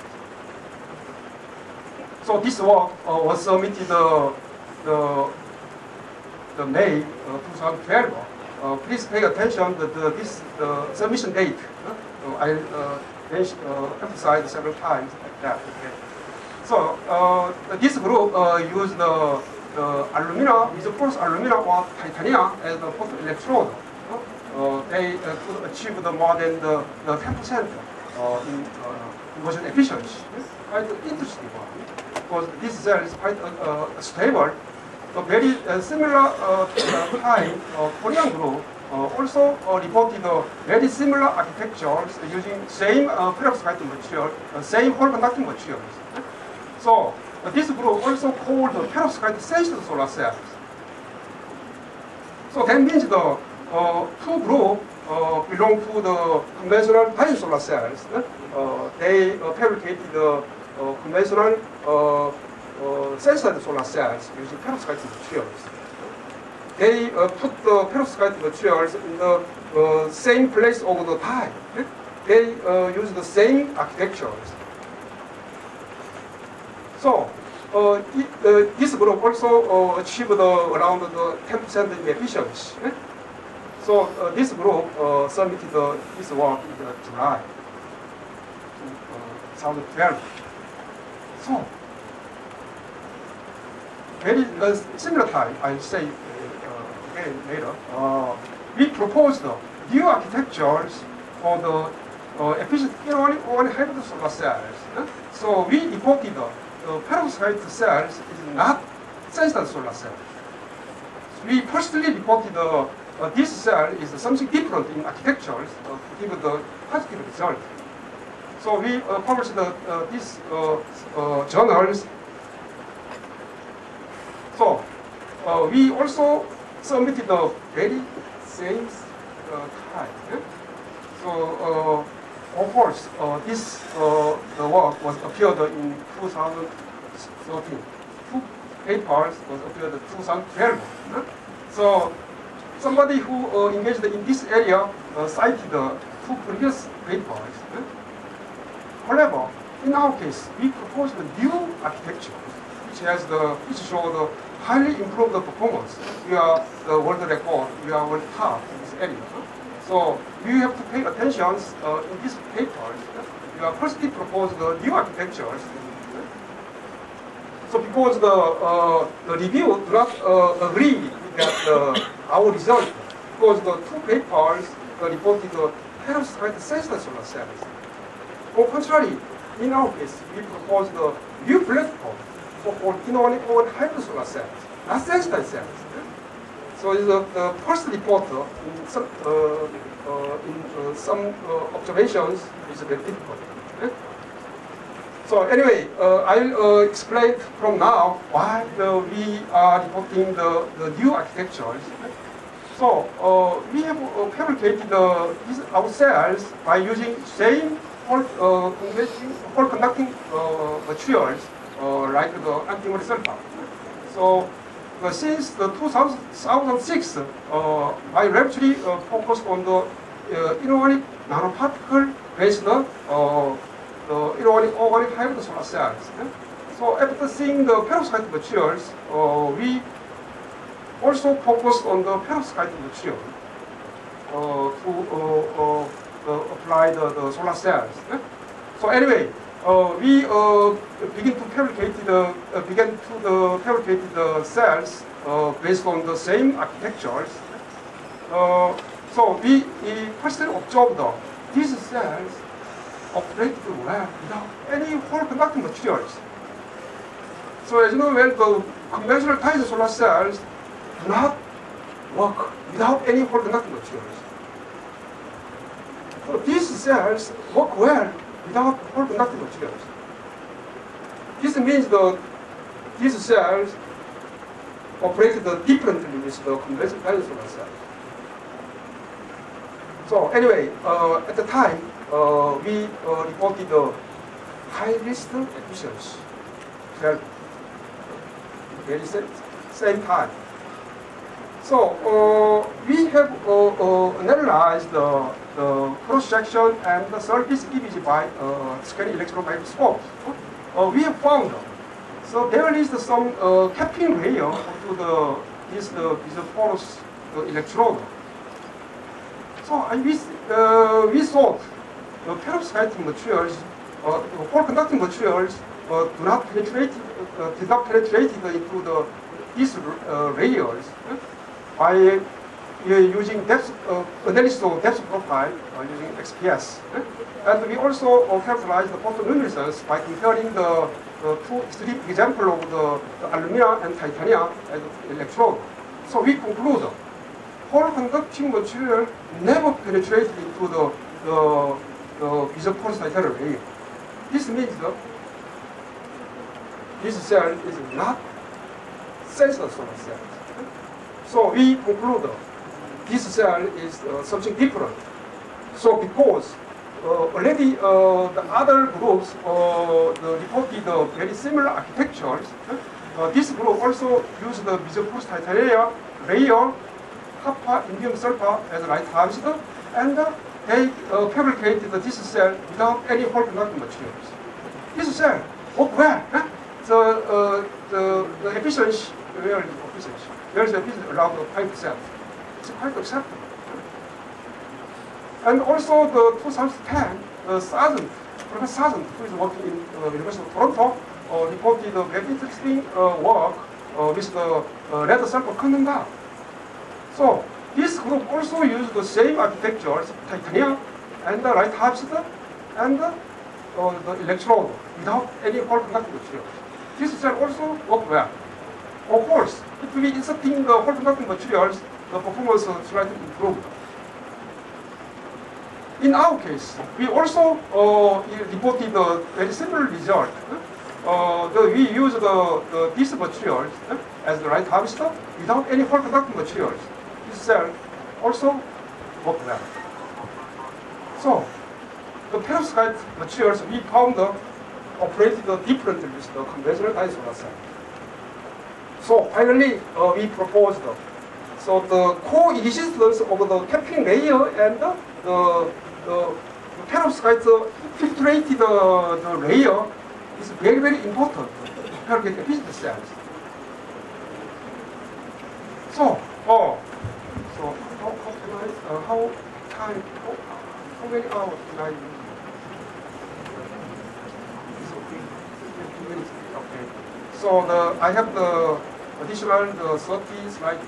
So this work uh, was submitted uh, the, the May uh, two thousand twelve. Uh, please pay attention to the, this uh, submission date. Uh, I uh, uh, emphasized several times like that. Okay. So uh, this group uh, used the, the alumina, with porous alumina or titanium as the photo electrode. Uh, they uh, could achieve the more than the, the ten percent uh, in uh, conversion efficiency. Quite interesting one. Because this cell is quite uh, uh, stable. So very uh, similar uh, time, uh, Korean group uh, also uh, reported uh, very similar architectures using same uh, perovskite material, uh, same whole conducting materials. So uh, this group also called the perovskite sensitive solar cells. So that means the uh, two groups uh, belong to the conventional Titan solar cells. Uh, they uh, fabricated the uh, conventional uh, uh, sensitive solar cells using perovskite materials. They uh, put the perovskite materials in the uh, same place all the time. They uh, use the same architectures. So uh, it, uh, this group also uh, achieved uh, around the ten percent in efficiency. So uh, this group uh, submitted uh, this work in uh, July two thousand twelve. So very uh, similar time, I'll say uh, again later. Uh, we proposed uh, new architectures for the uh, efficient inorganic hybrid solar cells. Uh, so we reported uh, the perovskite cells is not sensitive solar cells. We personally reported uh, uh, this cell is something different in architectures uh, to give the positive result. So we uh, published uh, uh, these uh, uh, journals. So uh, we also submitted the very same uh, time. Yeah? So uh, of course uh, this uh, the work was appeared in two thousand thirteen. Two papers was appeared in two thousand twelve. Yeah? So somebody who uh, engaged in this area uh, cited uh, two previous papers. Yeah? However, in our case, we proposed a new architecture, which has the, which show the highly improved performance. We are the world record, we are world top in this area. So you have to pay attention uh, in this paper. We are firstly propose the new architectures. So because the, uh, the review do not uh, agree with that, uh, our result, because the two papers uh, reported the perovskite sensitive solar cells. On the contrary, in our case, we propose the new platform for, for inorganic-organic hybrid solar cells, not sensitive cells. So it's the, the first report uh, in some, uh, uh, in uh, some uh, observations is very difficult. Okay? So anyway, uh, I'll uh, explain from now why uh, we are reporting the, the new architectures. So uh, we have uh, fabricated uh, these, our cells by using same whole, uh, whole conducting uh, materials uh, like the antimony sulfur. So uh, since the two thousand six, uh, my laboratory uh, focused on the uh, inorganic nanoparticle based uh, the inorganic-organic hybrid solar cells. So after seeing the perovskite materials, uh, we also focused on the perovskite material uh, to uh, uh, uh, apply the, the solar cells. So anyway, uh, we uh, begin to fabricate the uh, began to the fabricate the cells uh, based on the same architectures. Uh, so we, we first observed uh, these cells operated well without any whole conducting materials. So as you know, when the conventional type solar cells do not work without any whole conducting materials. So these cells work well without whole conducting materials. This means that these cells operated differently with the conventional type solar cells. So anyway, uh, at the time, Uh, we uh, reported the high risk efficiency at very same, same time. So uh, we have uh, uh, analyzed the, the cross-section and the surface image by uh, scanning electron microscope. Uh, we have found so there is some uh, capping layer to the this uh, this porous uh, electrode. So I we uh, we thought the perovskite materials, uh, whole conducting materials, uh, do not penetrate, uh, did not penetrate into the these uh, layers uh, by uh, using depth uh, analysis of depth profile uh, using X P S. Uh, and we also uh, characterized the photoluminescence by comparing the uh, two extreme examples of the, the alumina and titanium as electrode. So we conclude whole conducting material never penetrated into the the the isoporous titanium layer. This means that this cell is not sensitive solar cell. So we conclude this cell is uh, something different. So because uh, already uh, the other groups uh, the reported uh, very similar architectures, uh, this group also used the isoporous titanium layer, copper, indium sulfur as light harvester, and uh, they uh, fabricated this cell without any whole conducting materials. This cell worked well. Huh? The, uh, the, the efficiency, where is the efficiency? There is efficiency around five percent. It's quite acceptable. And also the two thousand ten, uh, Sargent, Professor Sargent, who is working in uh, University of Toronto, uh, reported a very interesting uh, work uh, with the uh, lead sulfur condenser. So this group also used the same architectures, titanium and the light harvester and uh, uh, the electrode without any whole conducting materials. This cell also worked well. Of course, if we inserting the whole conducting materials, the performance is slightly improved. In our case, we also uh, reported a very similar result. Uh, the, we use the, the, these materials uh, as the light harvester without any whole conducting materials. This cell also worked well. So, the perovskite materials we found uh, operated differently with the conventional solar cell. So finally, uh, we proposed uh, so the coexistence of the capping layer and uh, the, the perovskite filtrate the, the layer is very, very important to get efficient cells. So, oh, so how, how can I, uh, how time, how, how many hours can I use? Okay. So the, I have the additional the thirty slides.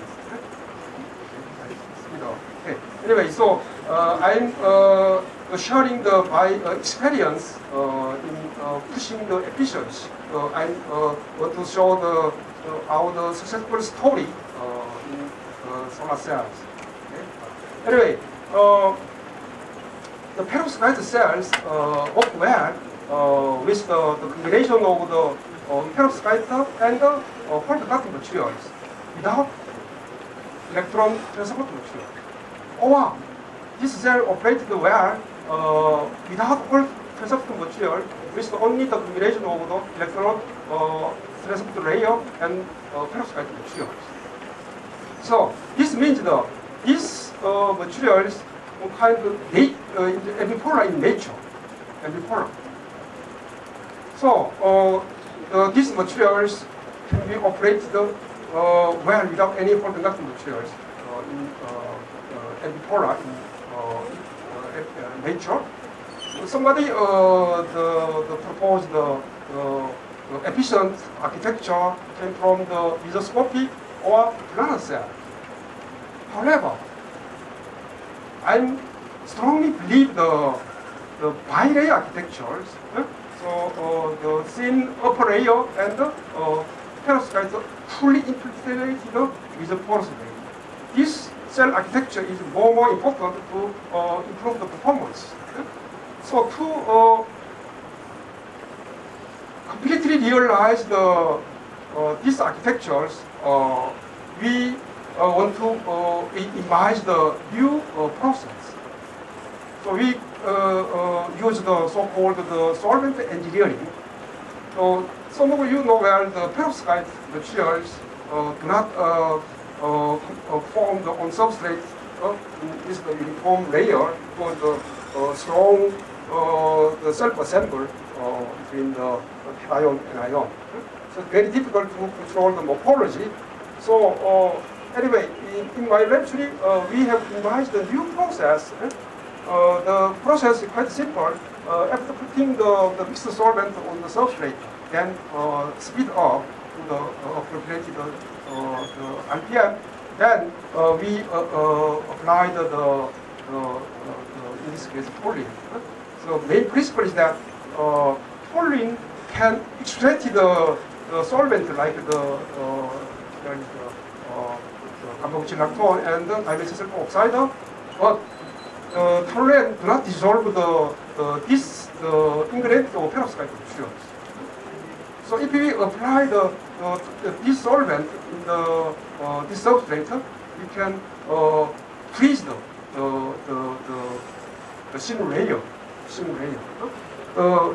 Okay. Anyway, so uh, I'm uh, sharing the my uh, experience uh, in uh, pushing the efficiency. Uh, I uh, want to show the uh, our the successful story uh, in uh, solar cells. Okay. Anyway, uh, the perovskite cells uh, work well uh, with the, the combination of the uh, perovskite and the uh, cold conducting materials without electron transport material. Or this cell operated well uh, without cold transport material with only the combination of the electron uh, transport layer and uh, perovskite materials. So this means that these uh, materials are kind of uh, ambipolar in nature, ambipolar. So uh, uh, these materials can be operated uh, well without any cold conducting materials uh, in uh, ambipolar in uh, uh, nature. Somebody uh, the, the proposed the, uh, the efficient architecture came from the mesoscopic or planar cell. However, I strongly believe the, the bilayer architectures. Eh? So uh, the thin upper layer and the uh, perovskite fully infiltrated with the porous layer. This cell architecture is more more important to uh, improve the performance. So to uh, completely realize the uh, these architectures, uh, we uh, want to uh, imagine the new uh, process. So we uh, uh, use the so-called the solvent engineering. So some of you know well the perovskite materials uh, do not uh, Uh, uh, formed on substrate uh, is the uniform layer for the uh, strong uh, the self-assemble uh, between the uh, ion and ion. So it's very difficult to control the morphology. So uh, anyway, in, in my laboratory, uh, we have devised a new process. Uh, the process is quite simple. Uh, after putting the, the mixed solvent on the substrate, then uh, speed up to the uh, appropriate Uh, the R P M, then uh, we uh, uh, applied the, the, uh, uh, in this case, toluene. So the main principle is that uh, toluene can extract the, the solvent like the, uh, there is the, uh, the carboxylactone and the dimethyl oxide, but uh, toluene do not dissolve the, the this the ingredient of perovskite materials. So if we apply the, uh, the this solvent in the uh, this substrate, we can uh, freeze the the the, the, the thin layer, thin layer. Uh,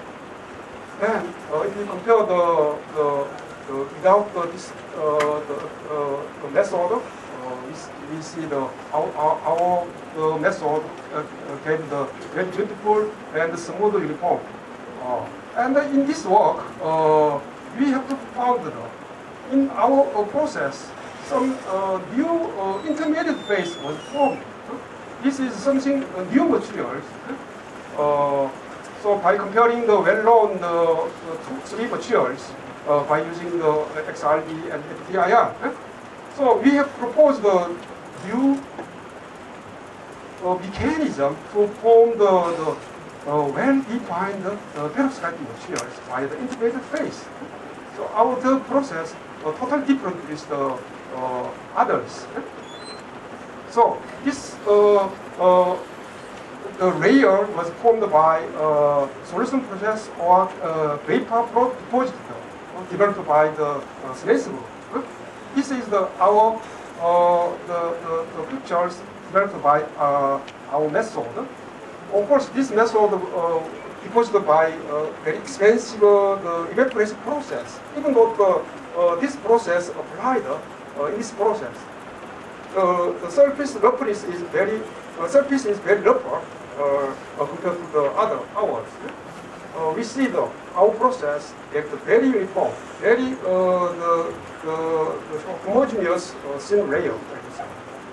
then uh, if we compare the, the, the without the, this uh, the, uh, the method, uh, we, we see the our our, our the method uh, gave the very beautiful and smooth uniform. Uh, And in this work, uh, we have to found uh, in our uh, process some uh, new uh, intermediate phase was formed. This is something uh, new materials. Uh, so by comparing the well-known uh, two, three materials uh, by using the X R D and F T I R, so we have proposed a new uh, mechanism to form the, the Uh, well-defined uh, perovskite materials by the intermediate phase. So our the process uh, totally different with the uh, others. So this uh, uh, the layer was formed by uh, solution process or uh, vapor deposit uh, developed by the uh, Narasimha. This is the our uh, the, the, the pictures developed by uh, our method. Of course, this method uh, deposited by uh, very expensive uh, the evaporation process. Even though the, uh, this process applied uh, in this process, uh, the surface roughness is very uh, surface is very rougher, uh, compared to the other hours. Uh, we see the our process get very uniform, very uh, the, the, the homogeneous uh, thin layer. Like this.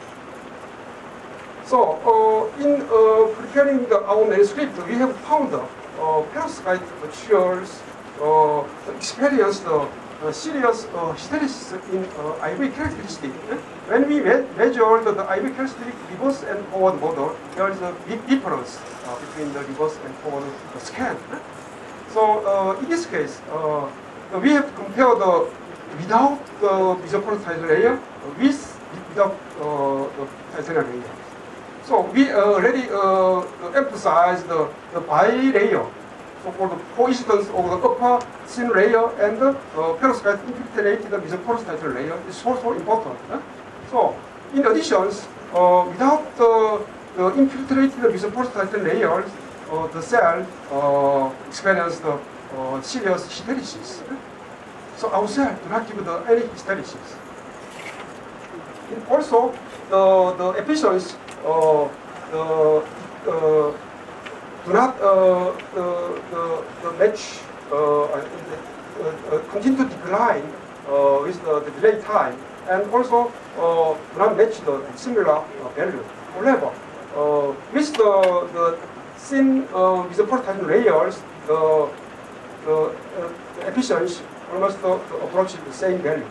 So uh, in uh, preparing the, our manuscript, we have found uh, perovskite materials uh, experience the uh, serious uh, hysteresis in uh, I V characteristic. When we me measure the, the I V characteristic reverse and forward model, there is a big difference uh, between the reverse and forward uh, scan. So uh, in this case, uh, we have to compare the without the mesoporotic layer with without uh, the titanium layer. So we uh, already uh, emphasize the, the bi-layer, so-called coincidence of the upper thin layer and the uh, perovskite infiltrated mesoporotic layer is also important. Eh? So in addition, uh, without the, the infiltrated mesoporotic layers, Uh, the cell uh, experience the uh, serious hysteresis. So our cell do not give the any hysteresis. And also, the the efficiency uh, the, uh, do not uh, the, the, the match uh, uh, uh, continue to decline uh, with the, the delay time, and also uh, do not match the similar uh, value. However, uh, with the, the thin uh, mesoporotic layers, the, the, uh, the efficiency almost uh, approaches the same value.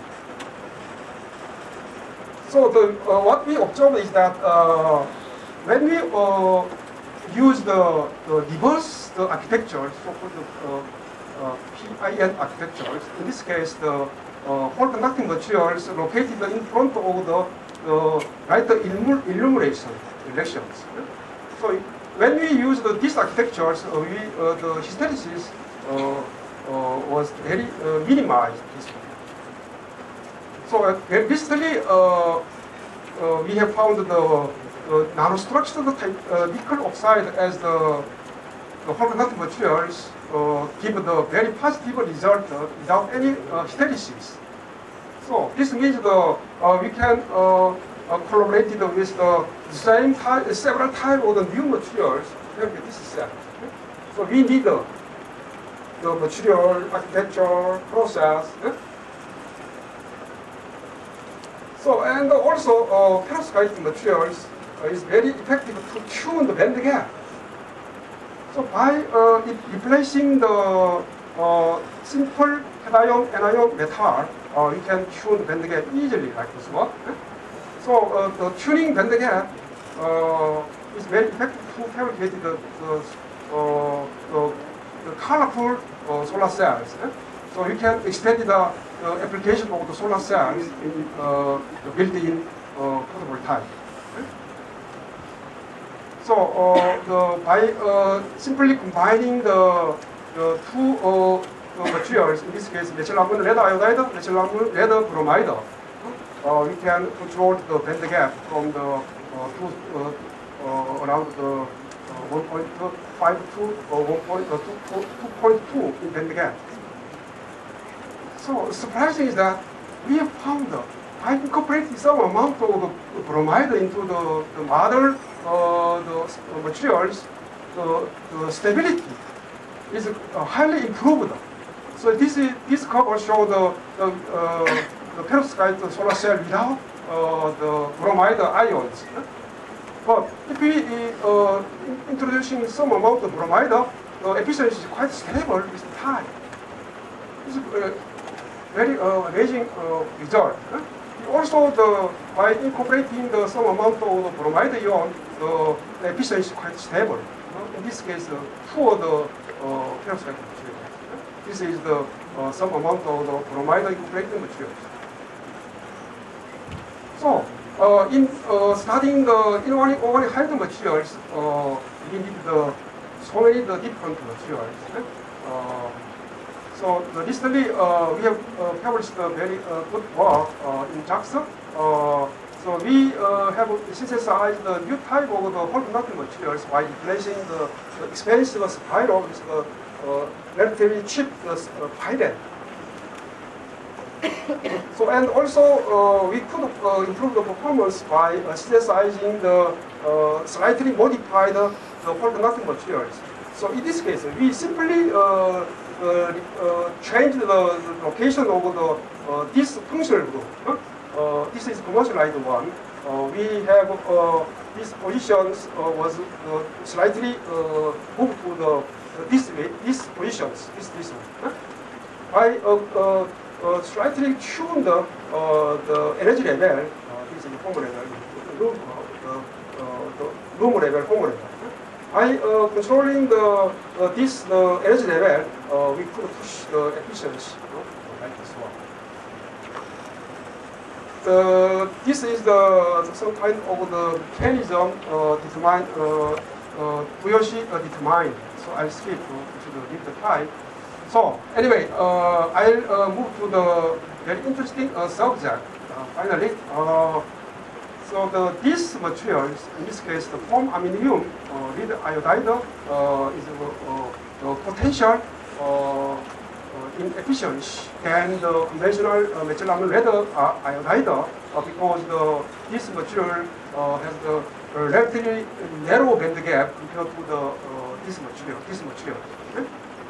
So the, uh, what we observe is that uh, when we uh, use the, the reverse the architecture, so-called uh, uh, P I N architectures, in this case the uh, whole conducting materials located in front of the, the right the illumination elections. So when we use the, these architectures, uh, we, uh, the hysteresis uh, uh, was very uh, minimized. So uh, basically, uh, uh, we have found the, the nanostructured type uh, nickel oxide as the, the whole conducting materials uh, give the very positive result uh, without any uh, hysteresis. So this means the uh, we can uh, Uh, collaborated with the same type, several type of the new materials to get this cell. So we need the, the material architecture process. Eh? So and also uh, perovskite materials uh, is very effective to tune the band gap. So by uh, replacing the uh, simple cation anion metal, uh, we can tune the band gap easily like this one. Eh? So uh, the tuning band gap uh, is very effective to fabricate the, the, uh, the, the colorful uh, solar cells. Eh? So you can extend the uh, application of the solar cells in uh, the built-in uh, photovoltaic. Eh? So uh, the, by uh, simply combining the, the two uh, the materials, in this case methylamine lead iodide, methylamine lead bromide, Uh, we can control the band gap from the uh, two, uh, uh, around the uh, one point five two or one point two in band gap. So surprising is that we have found uh, by incorporating some amount of the bromide into the, the model uh, the uh, materials, the, the stability is uh, highly improved. So this is this cover show the, the uh, the perovskite solar cell without uh, the bromide ions. But if we uh, introducing some amount of bromide, the efficiency is quite stable with time. It's a very uh, amazing uh, result. Also, the, by incorporating the, some amount of the bromide ion, the, the efficiency is quite stable. In this case, uh, for the uh, perovskite material. This is the uh, some amount of the bromide incorporated materials. So, uh, in uh, studying the inorganic-organic hybrid materials, uh, we need the so many the different materials. Uh, so, the recently uh, we have uh, published a very uh, good work uh, in JAXA. Uh, so, we uh, have synthesized the new type of the whole conducting materials by replacing the, the expensive spiral with the uh, relatively cheap uh, pyrene. So and also uh, we could uh, improve the performance by uh, synthesizing the uh, slightly modified uh, the hold-nothing materials. So in this case, we simply uh, uh, uh, change the, the location of the uh, this functional group. Huh? Uh, this is commercialized one. Uh, we have uh, these positions uh, was uh, slightly uh, moved to the uh, this way, these positions, this this one. Huh? By uh, uh, uh, slightly tune the uh, the energy level. Uh, this is the home level, the room, uh, uh, the room level, home level. By uh, controlling the uh, this the energy level, uh, we could push the efficiency you know, like this one. The, this is the, the some kind of the mechanism uh, determined uh, uh, Buyoshi uh, determined. So I'll skip to, to leave the time. So anyway, uh, I'll uh, move to the very interesting uh, subject. Uh, finally, uh, so the, these materials, in this case, the foam aluminum uh, lead iodide uh, is uh, the potential uh, uh, inefficiency and the conventional uh, methylamine lead uh, iodide uh, because the, this material uh, has the uh, relatively narrow band gap compared to the uh, this material. This material. Okay?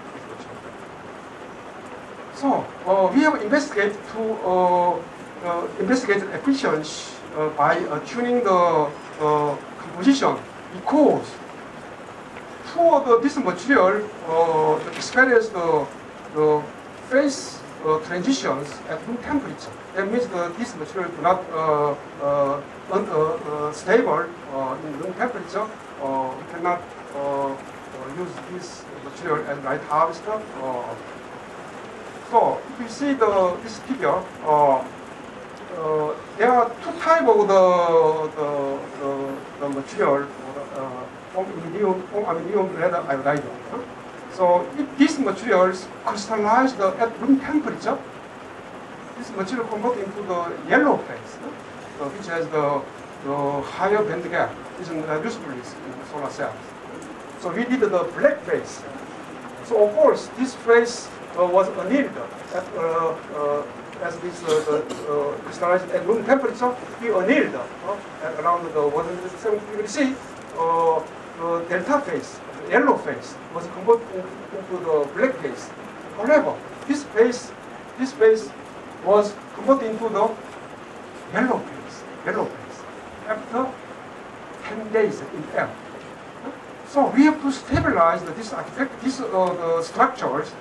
So uh, we have investigated to uh, uh, investigate efficiency uh, by uh, tuning the uh, composition because for the, this material uh, the experience the, the phase uh, transitions at room temperature. That means the, this material do not uh, uh, un, uh, uh, stable uh, in room temperature. Uh, we cannot uh, uh, use this material as light harvester. Uh, So if you see the this figure, uh, uh, there are two types of the the, the, the material, uh, foam aluminum, foam aluminum lead iodide. Huh? So if these materials crystallize the, at room temperature, this material convert into the yellow phase, huh? So which has the, the higher band gap, is uh, useful in solar cells. So we did the black phase. So of course this phase Uh, was annealed at, uh, uh, as this uh, the, uh, crystallized at room temperature. We annealed uh, at around the one hundred seventy degrees C. Uh, the delta phase, the yellow phase, was converted into the black phase. However, this phase, this phase was converted into the yellow phase, yellow phase after ten days in air. So we have to stabilize this architect, these uh, the structures.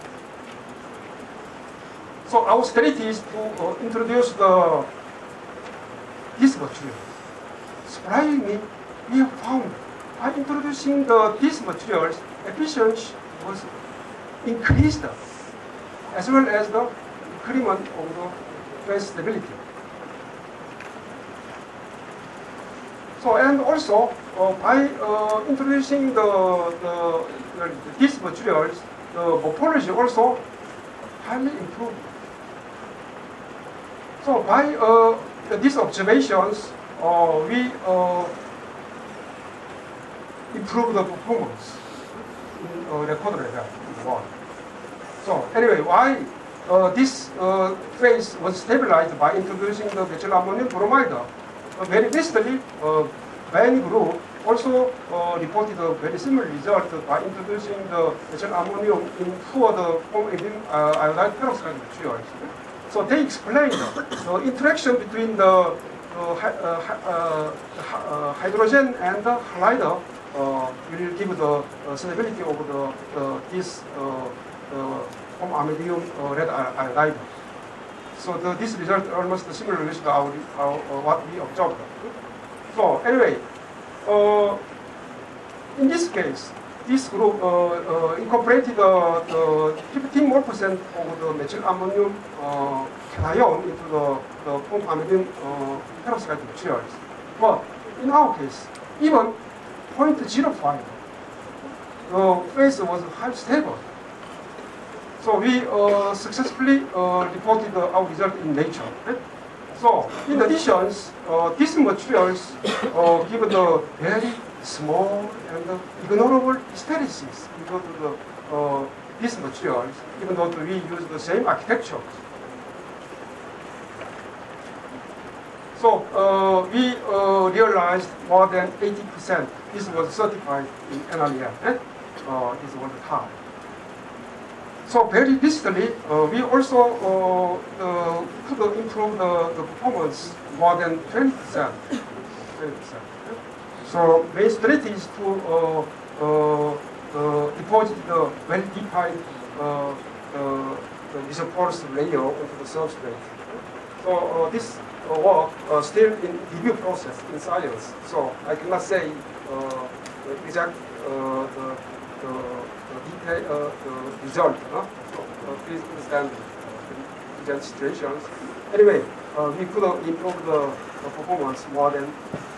So our strategy is to uh, introduce the this material. Surprisingly, we have found by introducing the these materials, efficiency was increased, as well as the increment of the phase stability. So and also uh, by uh, introducing the, the, the these materials, the morphology also highly improved. So by uh, these observations, uh, we uh, improve the performance in uh, record level. So anyway, why uh, this uh, phase was stabilized by introducing the methyl ammonium bromide? Uh, very recently, uh, Bain group also uh, reported a very similar result by introducing the methyl ammonium in two of the foam uh, iodide peroxide materials. So they explained the interaction between the uh, uh, uh, uh, hydrogen and the halide uh, will give the uh, stability of the uh, this uh, uh, foam ammonium uh, lead iodide. So the, this result almost similar to our, our, uh, what we observed. So anyway, uh, in this case, this group uh, uh, incorporated uh, the fifteen more percent of the methyl ammonium uh, cation into the, the foam ammonium uh, peroxide materials. But in our case, even zero point zero five, the phase was highly stable. So we uh, successfully uh, reported uh, our result in Nature. Right? So in addition, uh, these materials uh, give the very small and uh, ignorable hysteresis because of the, uh, these materials, even though we use the same architecture. So uh, we uh, realized more than eighty percent. This was certified in N R E L. Eh? Uh, this was the top. So very recently, uh, we also uh, uh, could improve the, the performance more than twenty percent. twenty percent. So main strategy is to uh, uh, uh, deposit the well-defined uh, uh, the mesoporous layer onto the substrate. So uh, this uh, work uh, still in review process in science. So I cannot say uh, the exact uh, the, the, the detail uh, the result. Huh? So uh, please understand uh, the situations. Anyway, uh, we could uh, improve the, the performance more than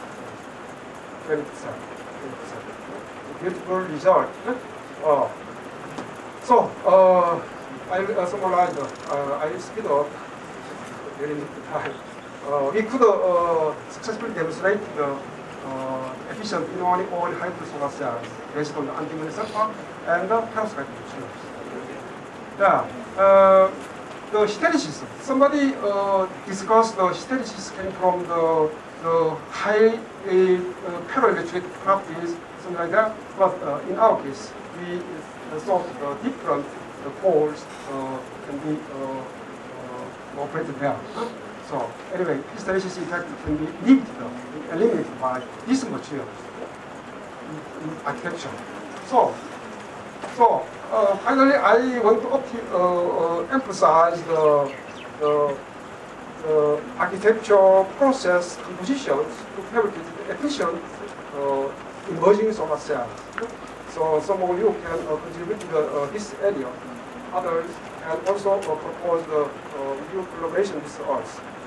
twenty percent. Beautiful result. Uh, so uh, I will uh, summarize. Uh, I will speed up during the time. Uh, we could uh, successfully demonstrate the uh, efficient inorganic-organic hybrid solar cells based on the antimony sulfur and the perovskite materials. Yeah. Uh, the hysteresis. Somebody uh, discussed the hysteresis came from the the high uh, ferroelectric properties, something like that. But uh, in our case, we uh, thought uh, different uh, poles uh, can be uh, uh, operated there. So anyway, hysteresis effect can be limited, uh, eliminated by these materials in, in architecture. So, so uh, finally, I want to uh, uh, emphasize the, the Uh, architecture process compositions to fabricate efficient uh, emerging solar cells. So some of you can uh, contribute to the, uh, this area. Others can also uh, propose the uh, new collaboration with us.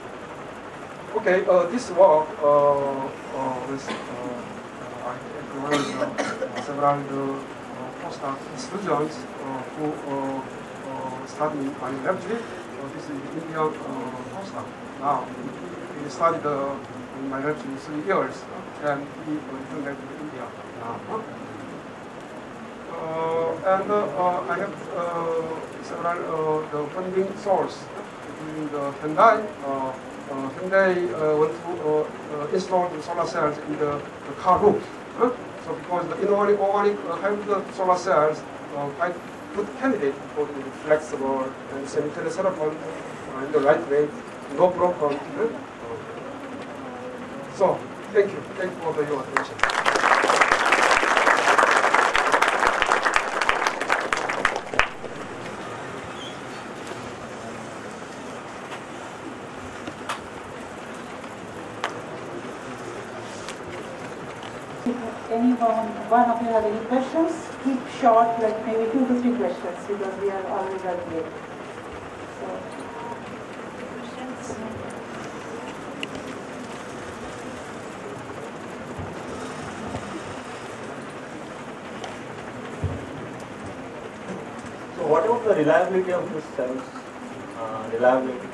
Okay, uh, this work uh, uh, with uh, I employed uh, several uh, postdoc students uh, who uh, uh, study in my laboratory. Uh, this is Indian uh, postdoc. Now, we studied uh, in my laboratory three years, uh, and we returned back to India now. Uh, and uh, uh, I have uh, several uh, the funding source, including the Hyundai. Uh, uh, Hyundai uh, want to uh, uh, install the solar cells in the, the car roof. Uh, so because the inorganic uh, hybrid solar cells uh, quite good candidate for the flexible and semi-telescopic uh, in the right way, no problem. Uh, so thank you, thank you for the, your attention. Anyone, one of you have any questions? Keep short, like maybe two to three questions, because we are already very late. So, questions? So, what about the reliability of these cells? Uh, reliability.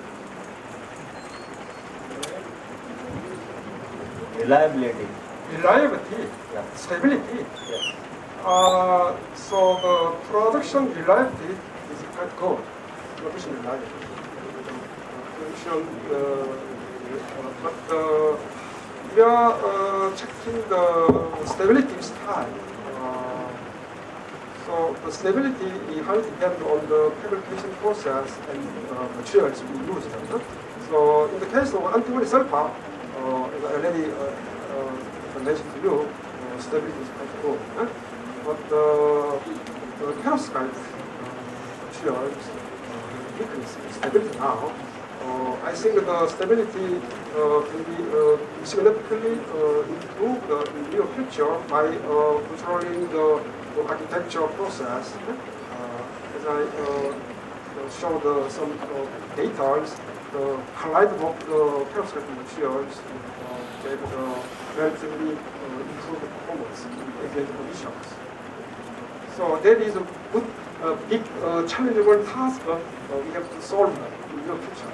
Reliability. Reliability, Yeah. stability. Yes. Uh, so the production reliability is quite good. Production reliability. Production, uh, uh, but uh, we are uh, checking the stability is high. Uh, so the stability is highly depends on the fabrication process and uh, materials we use. Huh? So in the case of antimony sulfur, uh, as I already uh, uh, mentioned to you, uh, stability is quite good. Huh? But uh, the perovskite materials uh, weakness in stability now. Uh, I think the stability uh, can be uh, significantly uh, improved uh, in the near future by uh, controlling the, the architecture process. Uh, as I uh, showed uh, some uh, data, the colliding of the perovskite materials uh, gave the relatively uh, improved performance in ambient conditions. So that is a good, uh, big, uh, challenging task uh, we have to solve in the future.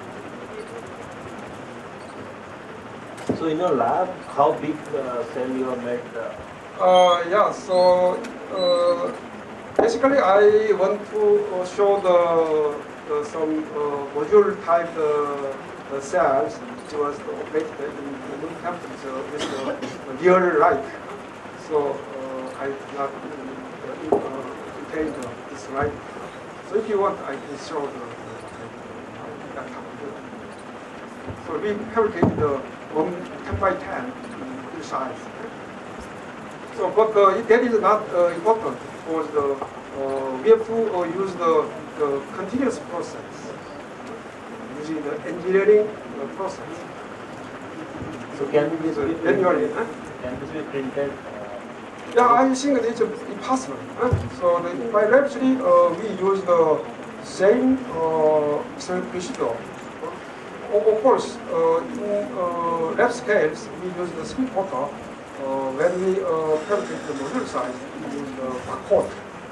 So, in your lab, how big uh, cell you have made? Uh, Uh, yeah, so uh, basically I want to uh, show the, the some uh, module type uh, the cells which was operated in the room temperature with the, the real light. So uh, I did not uh, uh, obtain this light. So if you want, I can show the, the, the so we fabricated the one ten by ten in size. So, but uh, that is not uh, important because the uh, we have to uh, use the, the continuous process using the engineering uh, process. So can this be So manually, huh? can this be printed? Yeah, I think it's impossible. Huh? So the, by laboratory, uh, we use the same uh, experiment procedure. Of, of course, uh, in uh, lab scales, we use the speed water. Uh, when we uh, fabricate the module size, we use the barcode.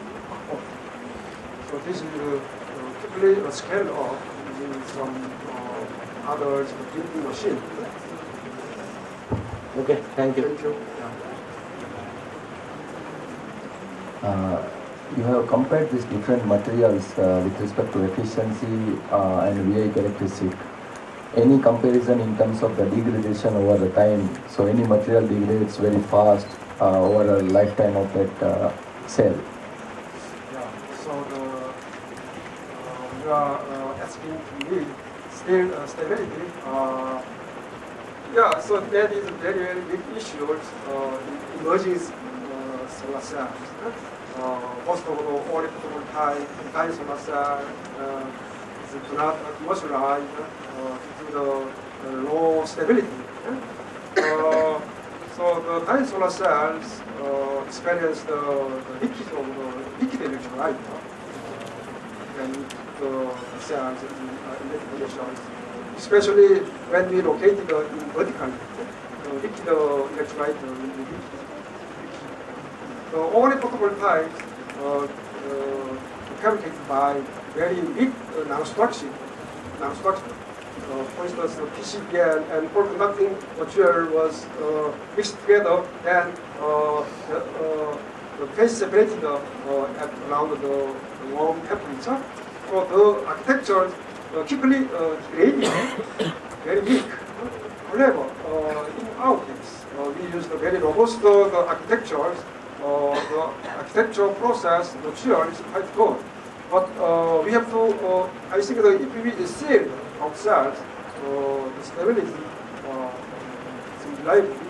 So this is uh, typically a scale of using some uh, other printing machine. Okay, thank you. Thank you. Yeah. Uh, you have compared these different materials uh, with respect to efficiency uh, and V I characteristic. Any comparison in terms of the degradation over the time? So any material degrades very fast uh, over a lifetime of that uh, cell. Yeah. So the uh, you are uh, asking me still uh, stability. Uh, yeah. So that is a very very big issue uh, in emerging uh, solar cells. Uh, most of the all photovoltaic dye solar cell uh, do not commercialize uh, due to the uh, low stability. Uh, so the dye solar cells uh, experience the, the leakage of the liquid electrolyte uh, and the cells in uh, electric conditions, especially when we located uh, in vertically. The liquid electrolyte will be leaky. The only photovoltaic uh, uh, fabricated by very weak uh, nanostructure. nanostructure. Uh, for instance, the P C B N and core conducting material was uh, mixed together, then uh, the, uh, the phase separated uh, at around the warm temperature. So the architecture uh, quickly uh, degrading, very weak. However, uh, in our case, uh, we use the very robust uh, the architectures. Uh, the architectural process, the material is quite good. But uh, we have to, uh, I think that if we seal of cells, uh, the stability uh, is reliably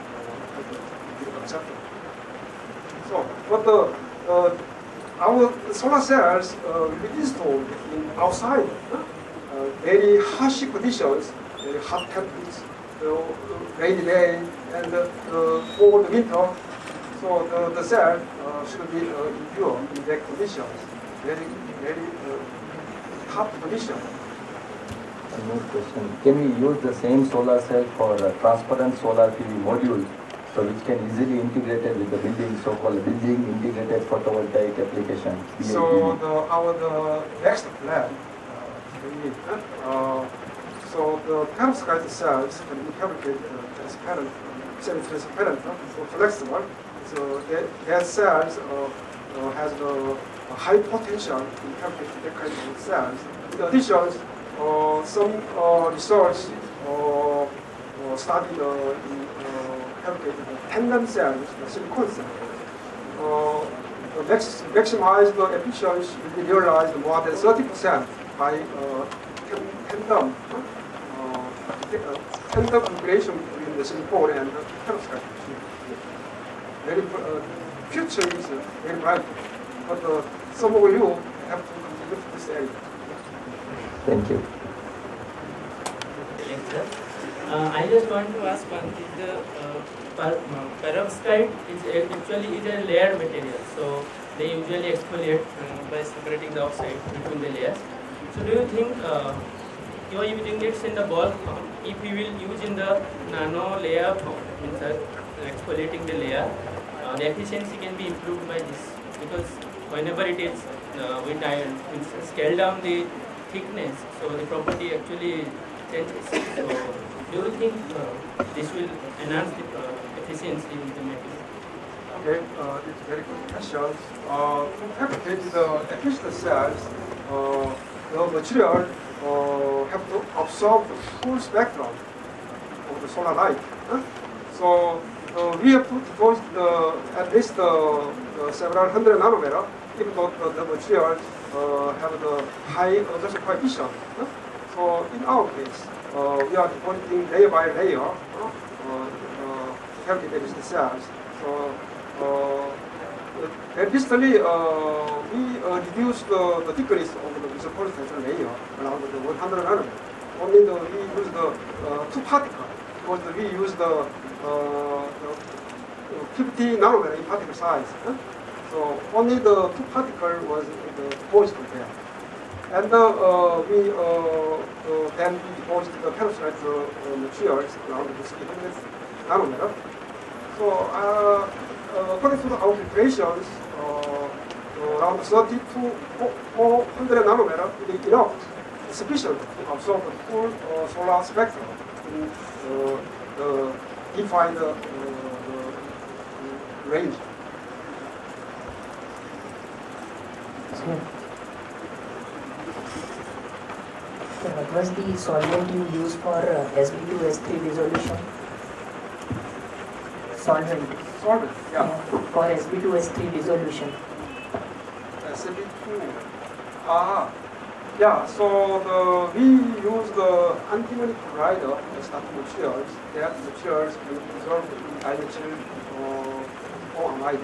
uh, acceptable. So, but the, uh, our solar cells uh, will be installed in outside, uh, very harsh conditions, very hot temperatures, uh, rainy day, and uh, cold winter. So the, the cell uh, should be uh, endure in that conditions, very, very uh, hot condition. One more question. Can we use the same solar cell for a transparent solar P V module, so which can easily integrated with the building, so-called building integrated photovoltaic application? So the, our the next plan, uh, uh, so the perovskite cells can be fabricated uh, transparent, semi-transparent, uh, so flexible. So that, that cells uh, uh, has a, a high potential in fabricating that kind of cells. In addition, uh, some uh, research uh, uh, studied uh, in uh, fabricating tandem cells, the silicon cell. Uh, max, maximize the efficiency will be realized more than thirty percent by uh, tandem uh, tandem integration between the silicon and the perovskite. Very uh, future is uh, very bright, but uh, some of you have to contribute to this area. Thank you. Uh, I just want to ask one thing. The uh, per, uh, perovskite is a, actually is a layered material, so they usually exfoliate uh, by separating the oxide between the layers. So do you think uh, you are using it in the bulk form? If you will use in the nano layer form, means uh, exfoliating the layer, Uh, the efficiency can be improved by this, because whenever it is uh, we scale down the thickness, so the property actually changes. So do you think uh, this will enhance the uh, efficiency in the material? Okay, uh, it's very good question. Uh, to fabricate the efficient cells, uh, the material uh, have to absorb the full spectrum of the solar light. Huh? So uh, we have to deposit uh, at least uh, uh, several hundred nanometer, even though the, the materials uh, have the high adjustment coefficient. Huh? So in our case, uh, we are depositing layer by layer, uh, uh, heavily damaged cells. So uh, at distally, uh, we uh, reduce the, the thickness of the visual polarization layer around the one hundred nanometer. Only the, we use the uh, two particles, because we use the, uh, the fifty nanometer in particle size. Huh? So only the two particle was the deposited there. And uh, uh, we uh, uh, then we deposit the peroxide uh, materials around this eight hundred nanometer. So uh, uh, according to the, our calculations, uh, uh, around thirty to four hundred nanometer will be enough, sufficient to absorb the full uh, solar spectrum in uh, the defined uh, uh, range. So, what was the solvent you used for uh, S B two S three dissolution? Solvent. Solvent, yeah. Yeah, for S B two S three dissolution. S B two. Ah, yeah. So the, we use the antimony chloride as starting materials. That materials can be dissolved in dimethyl uh, or amide.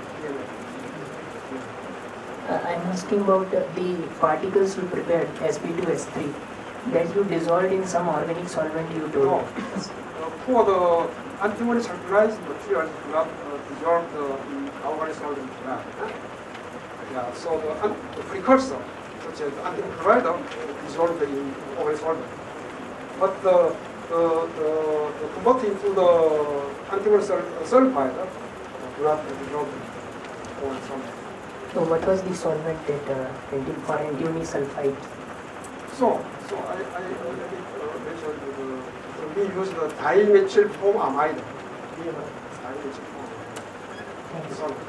Uh, I'm asking about uh, the particles you prepared, S B two S three, that you dissolved in some organic solvent you told. No. Uh, for the antimony sulfurized materials, do not uh, dissolve uh, in organic solvent. Huh? Yeah. So the, uh, the precursor, such as antimony chloride, uh, dissolved in organic solvent. But the the, the, the converting to the antimony sul sulfide uh, do not dissolve in organic solvent. So what was the solvent that uh, for antimony sulfide? So, so I, I already uh, mentioned the, so we use the dimethyl formamide. Dimethyl formamide. Solvent.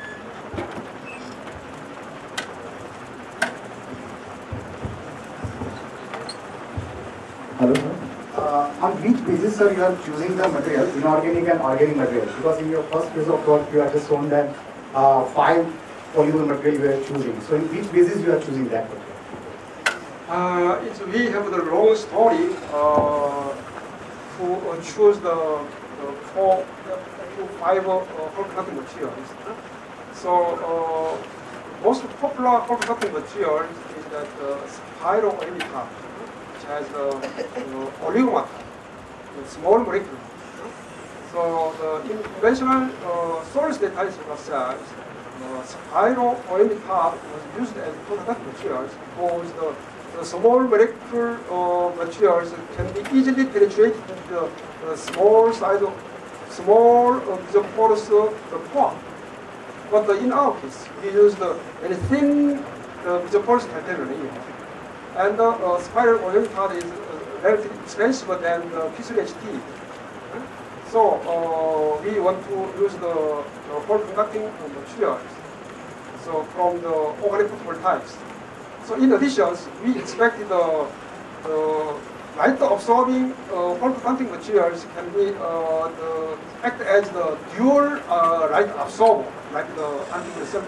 Hello, sir. Uh, on which basis, sir, you are choosing the material, inorganic and organic material? Because in your first piece of work, you have just shown that uh, five polymer material you are choosing. So, in which basis you are choosing that material? Uh, it's, we have the long story uh, to uh, choose the, the four, the five uh, conducting materials. So, uh, most popular conducting material is that uh, spiroamica, which has the uh, oligomer, the small molecule. So, the in conventional uh, solid-state solar cells, uh, spiroamica was used as conducting materials because the The small molecular uh, materials can be easily penetrated with the uh, small size of small uh, porous uh, pore. But uh, in our case, we use the very thin uh, porous titanium layer. And the uh, spiral oriented is uh, relatively expensive than the P three H T. So uh, we want to use the uh, whole conducting materials. So from the organic protocol types. So in addition, we expected the uh, light absorbing uh, whole conducting materials can be uh, the, act as the dual uh, light absorber, like the antimony.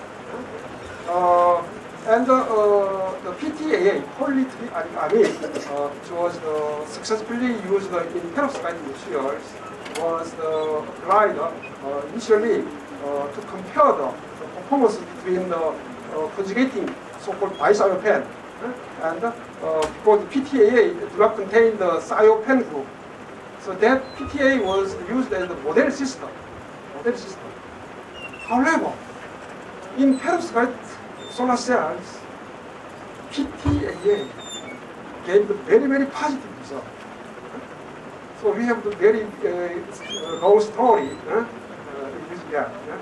Uh, and uh, the P T A A, polyethylene, uh, which was uh, successfully used in perovskite materials, was uh, applied uh, initially uh, to compare the, the performance between the uh, conjugating so-called bicyanopen, uh, and uh, because the P T A A does not contain the thiopen group, so that P T A A was used as the model system. Model system. However, in perovskite solar cells, P T A A gave the very very positive result. So we have the very uh, long story uh, uh, in this gap. Uh.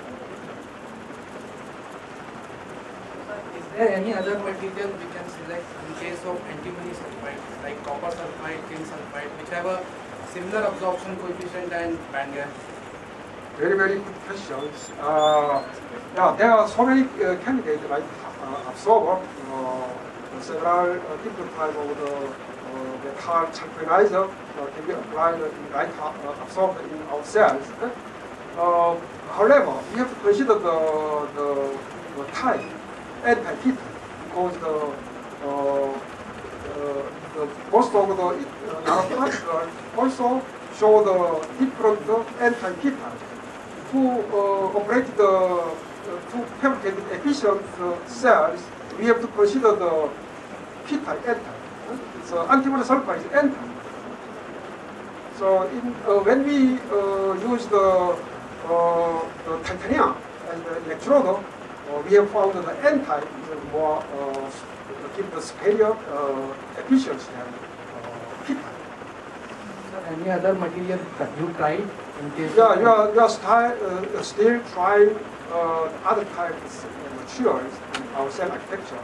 Is there any other material we can select in case of antimony sulfide, like copper sulfide, tin sulfide, which have a similar absorption coefficient and band gap? Very, very good questions. Uh, yeah, there are so many uh, candidates like uh, absorber, uh, several uh, different types of the uh, metal tranquilizer uh, can be applied in light uh, absorbed in our cells. Uh, however, we have to consider the, the, the type, anti-P type, because the, uh, uh, the most of the uh, nanoparticles also show the different anti-P type to uh, operate the uh, to fabricate efficient uh, cells. We have to consider the P-type, N-type. It's uh, antimony sulfide is N-type. So in, uh, when we uh, use the, uh, the titanium as the electrode, uh, we have found that the N-type is more uh, give the superior uh, efficiency than uh, P-type. Any other material that you tried in case? Yeah, we are, we are style, uh, still trying uh, other types of materials in our cell architecture.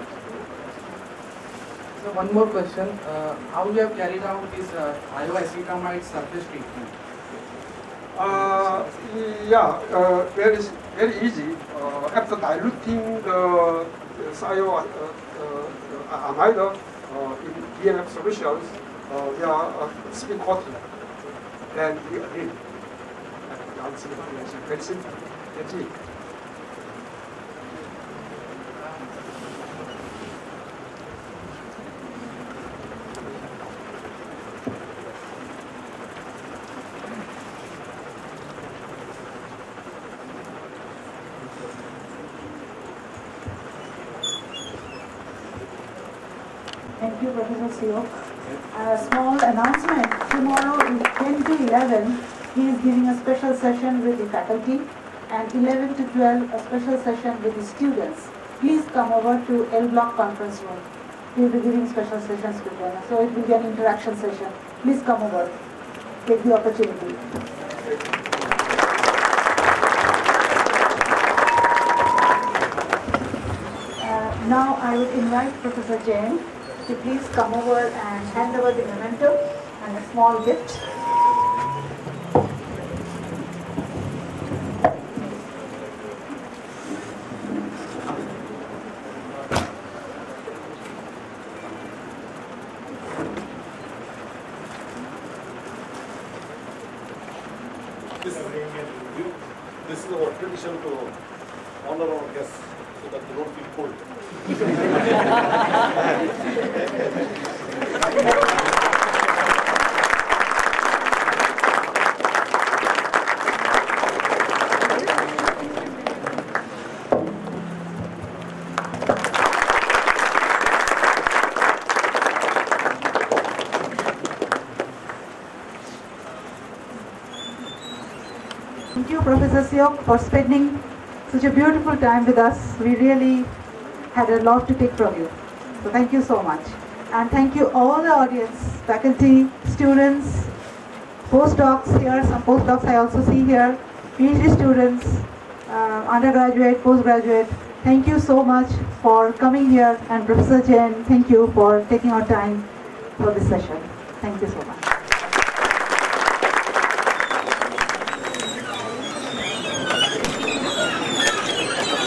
So one more question, uh, how you have carried out this uh, ioacetamide surface treatment? Uh, yeah, uh, very, very easy. Uh, after diluting the cyanamide uh, uh, in D N F solutions, uh, we are uh, spin coating. Then we agree. Very simple. That's it. Thank you, Professor Seok. A small announcement. Tomorrow is ten to eleven. He is giving a special session with the faculty, and eleven to twelve a special session with the students. Please come over to L Block conference room. He will be giving special sessions with them. So it will be an interaction session. Please come over. Take the opportunity. Uh, now I would invite Professor Jain to please come over and hand over the memento and a small gift. This, this is our tradition to honor our guests so that they don't feel cold. Thank you, Professor Seok, for spending such a beautiful time with us. We really had a lot to take from you. So thank you so much. And thank you all the audience, faculty, students, postdocs here, some postdocs I also see here, PhD students, uh, undergraduate, postgraduate. Thank you so much for coming here, and Professor Jain, thank you for taking our time for this session. Thank you so much.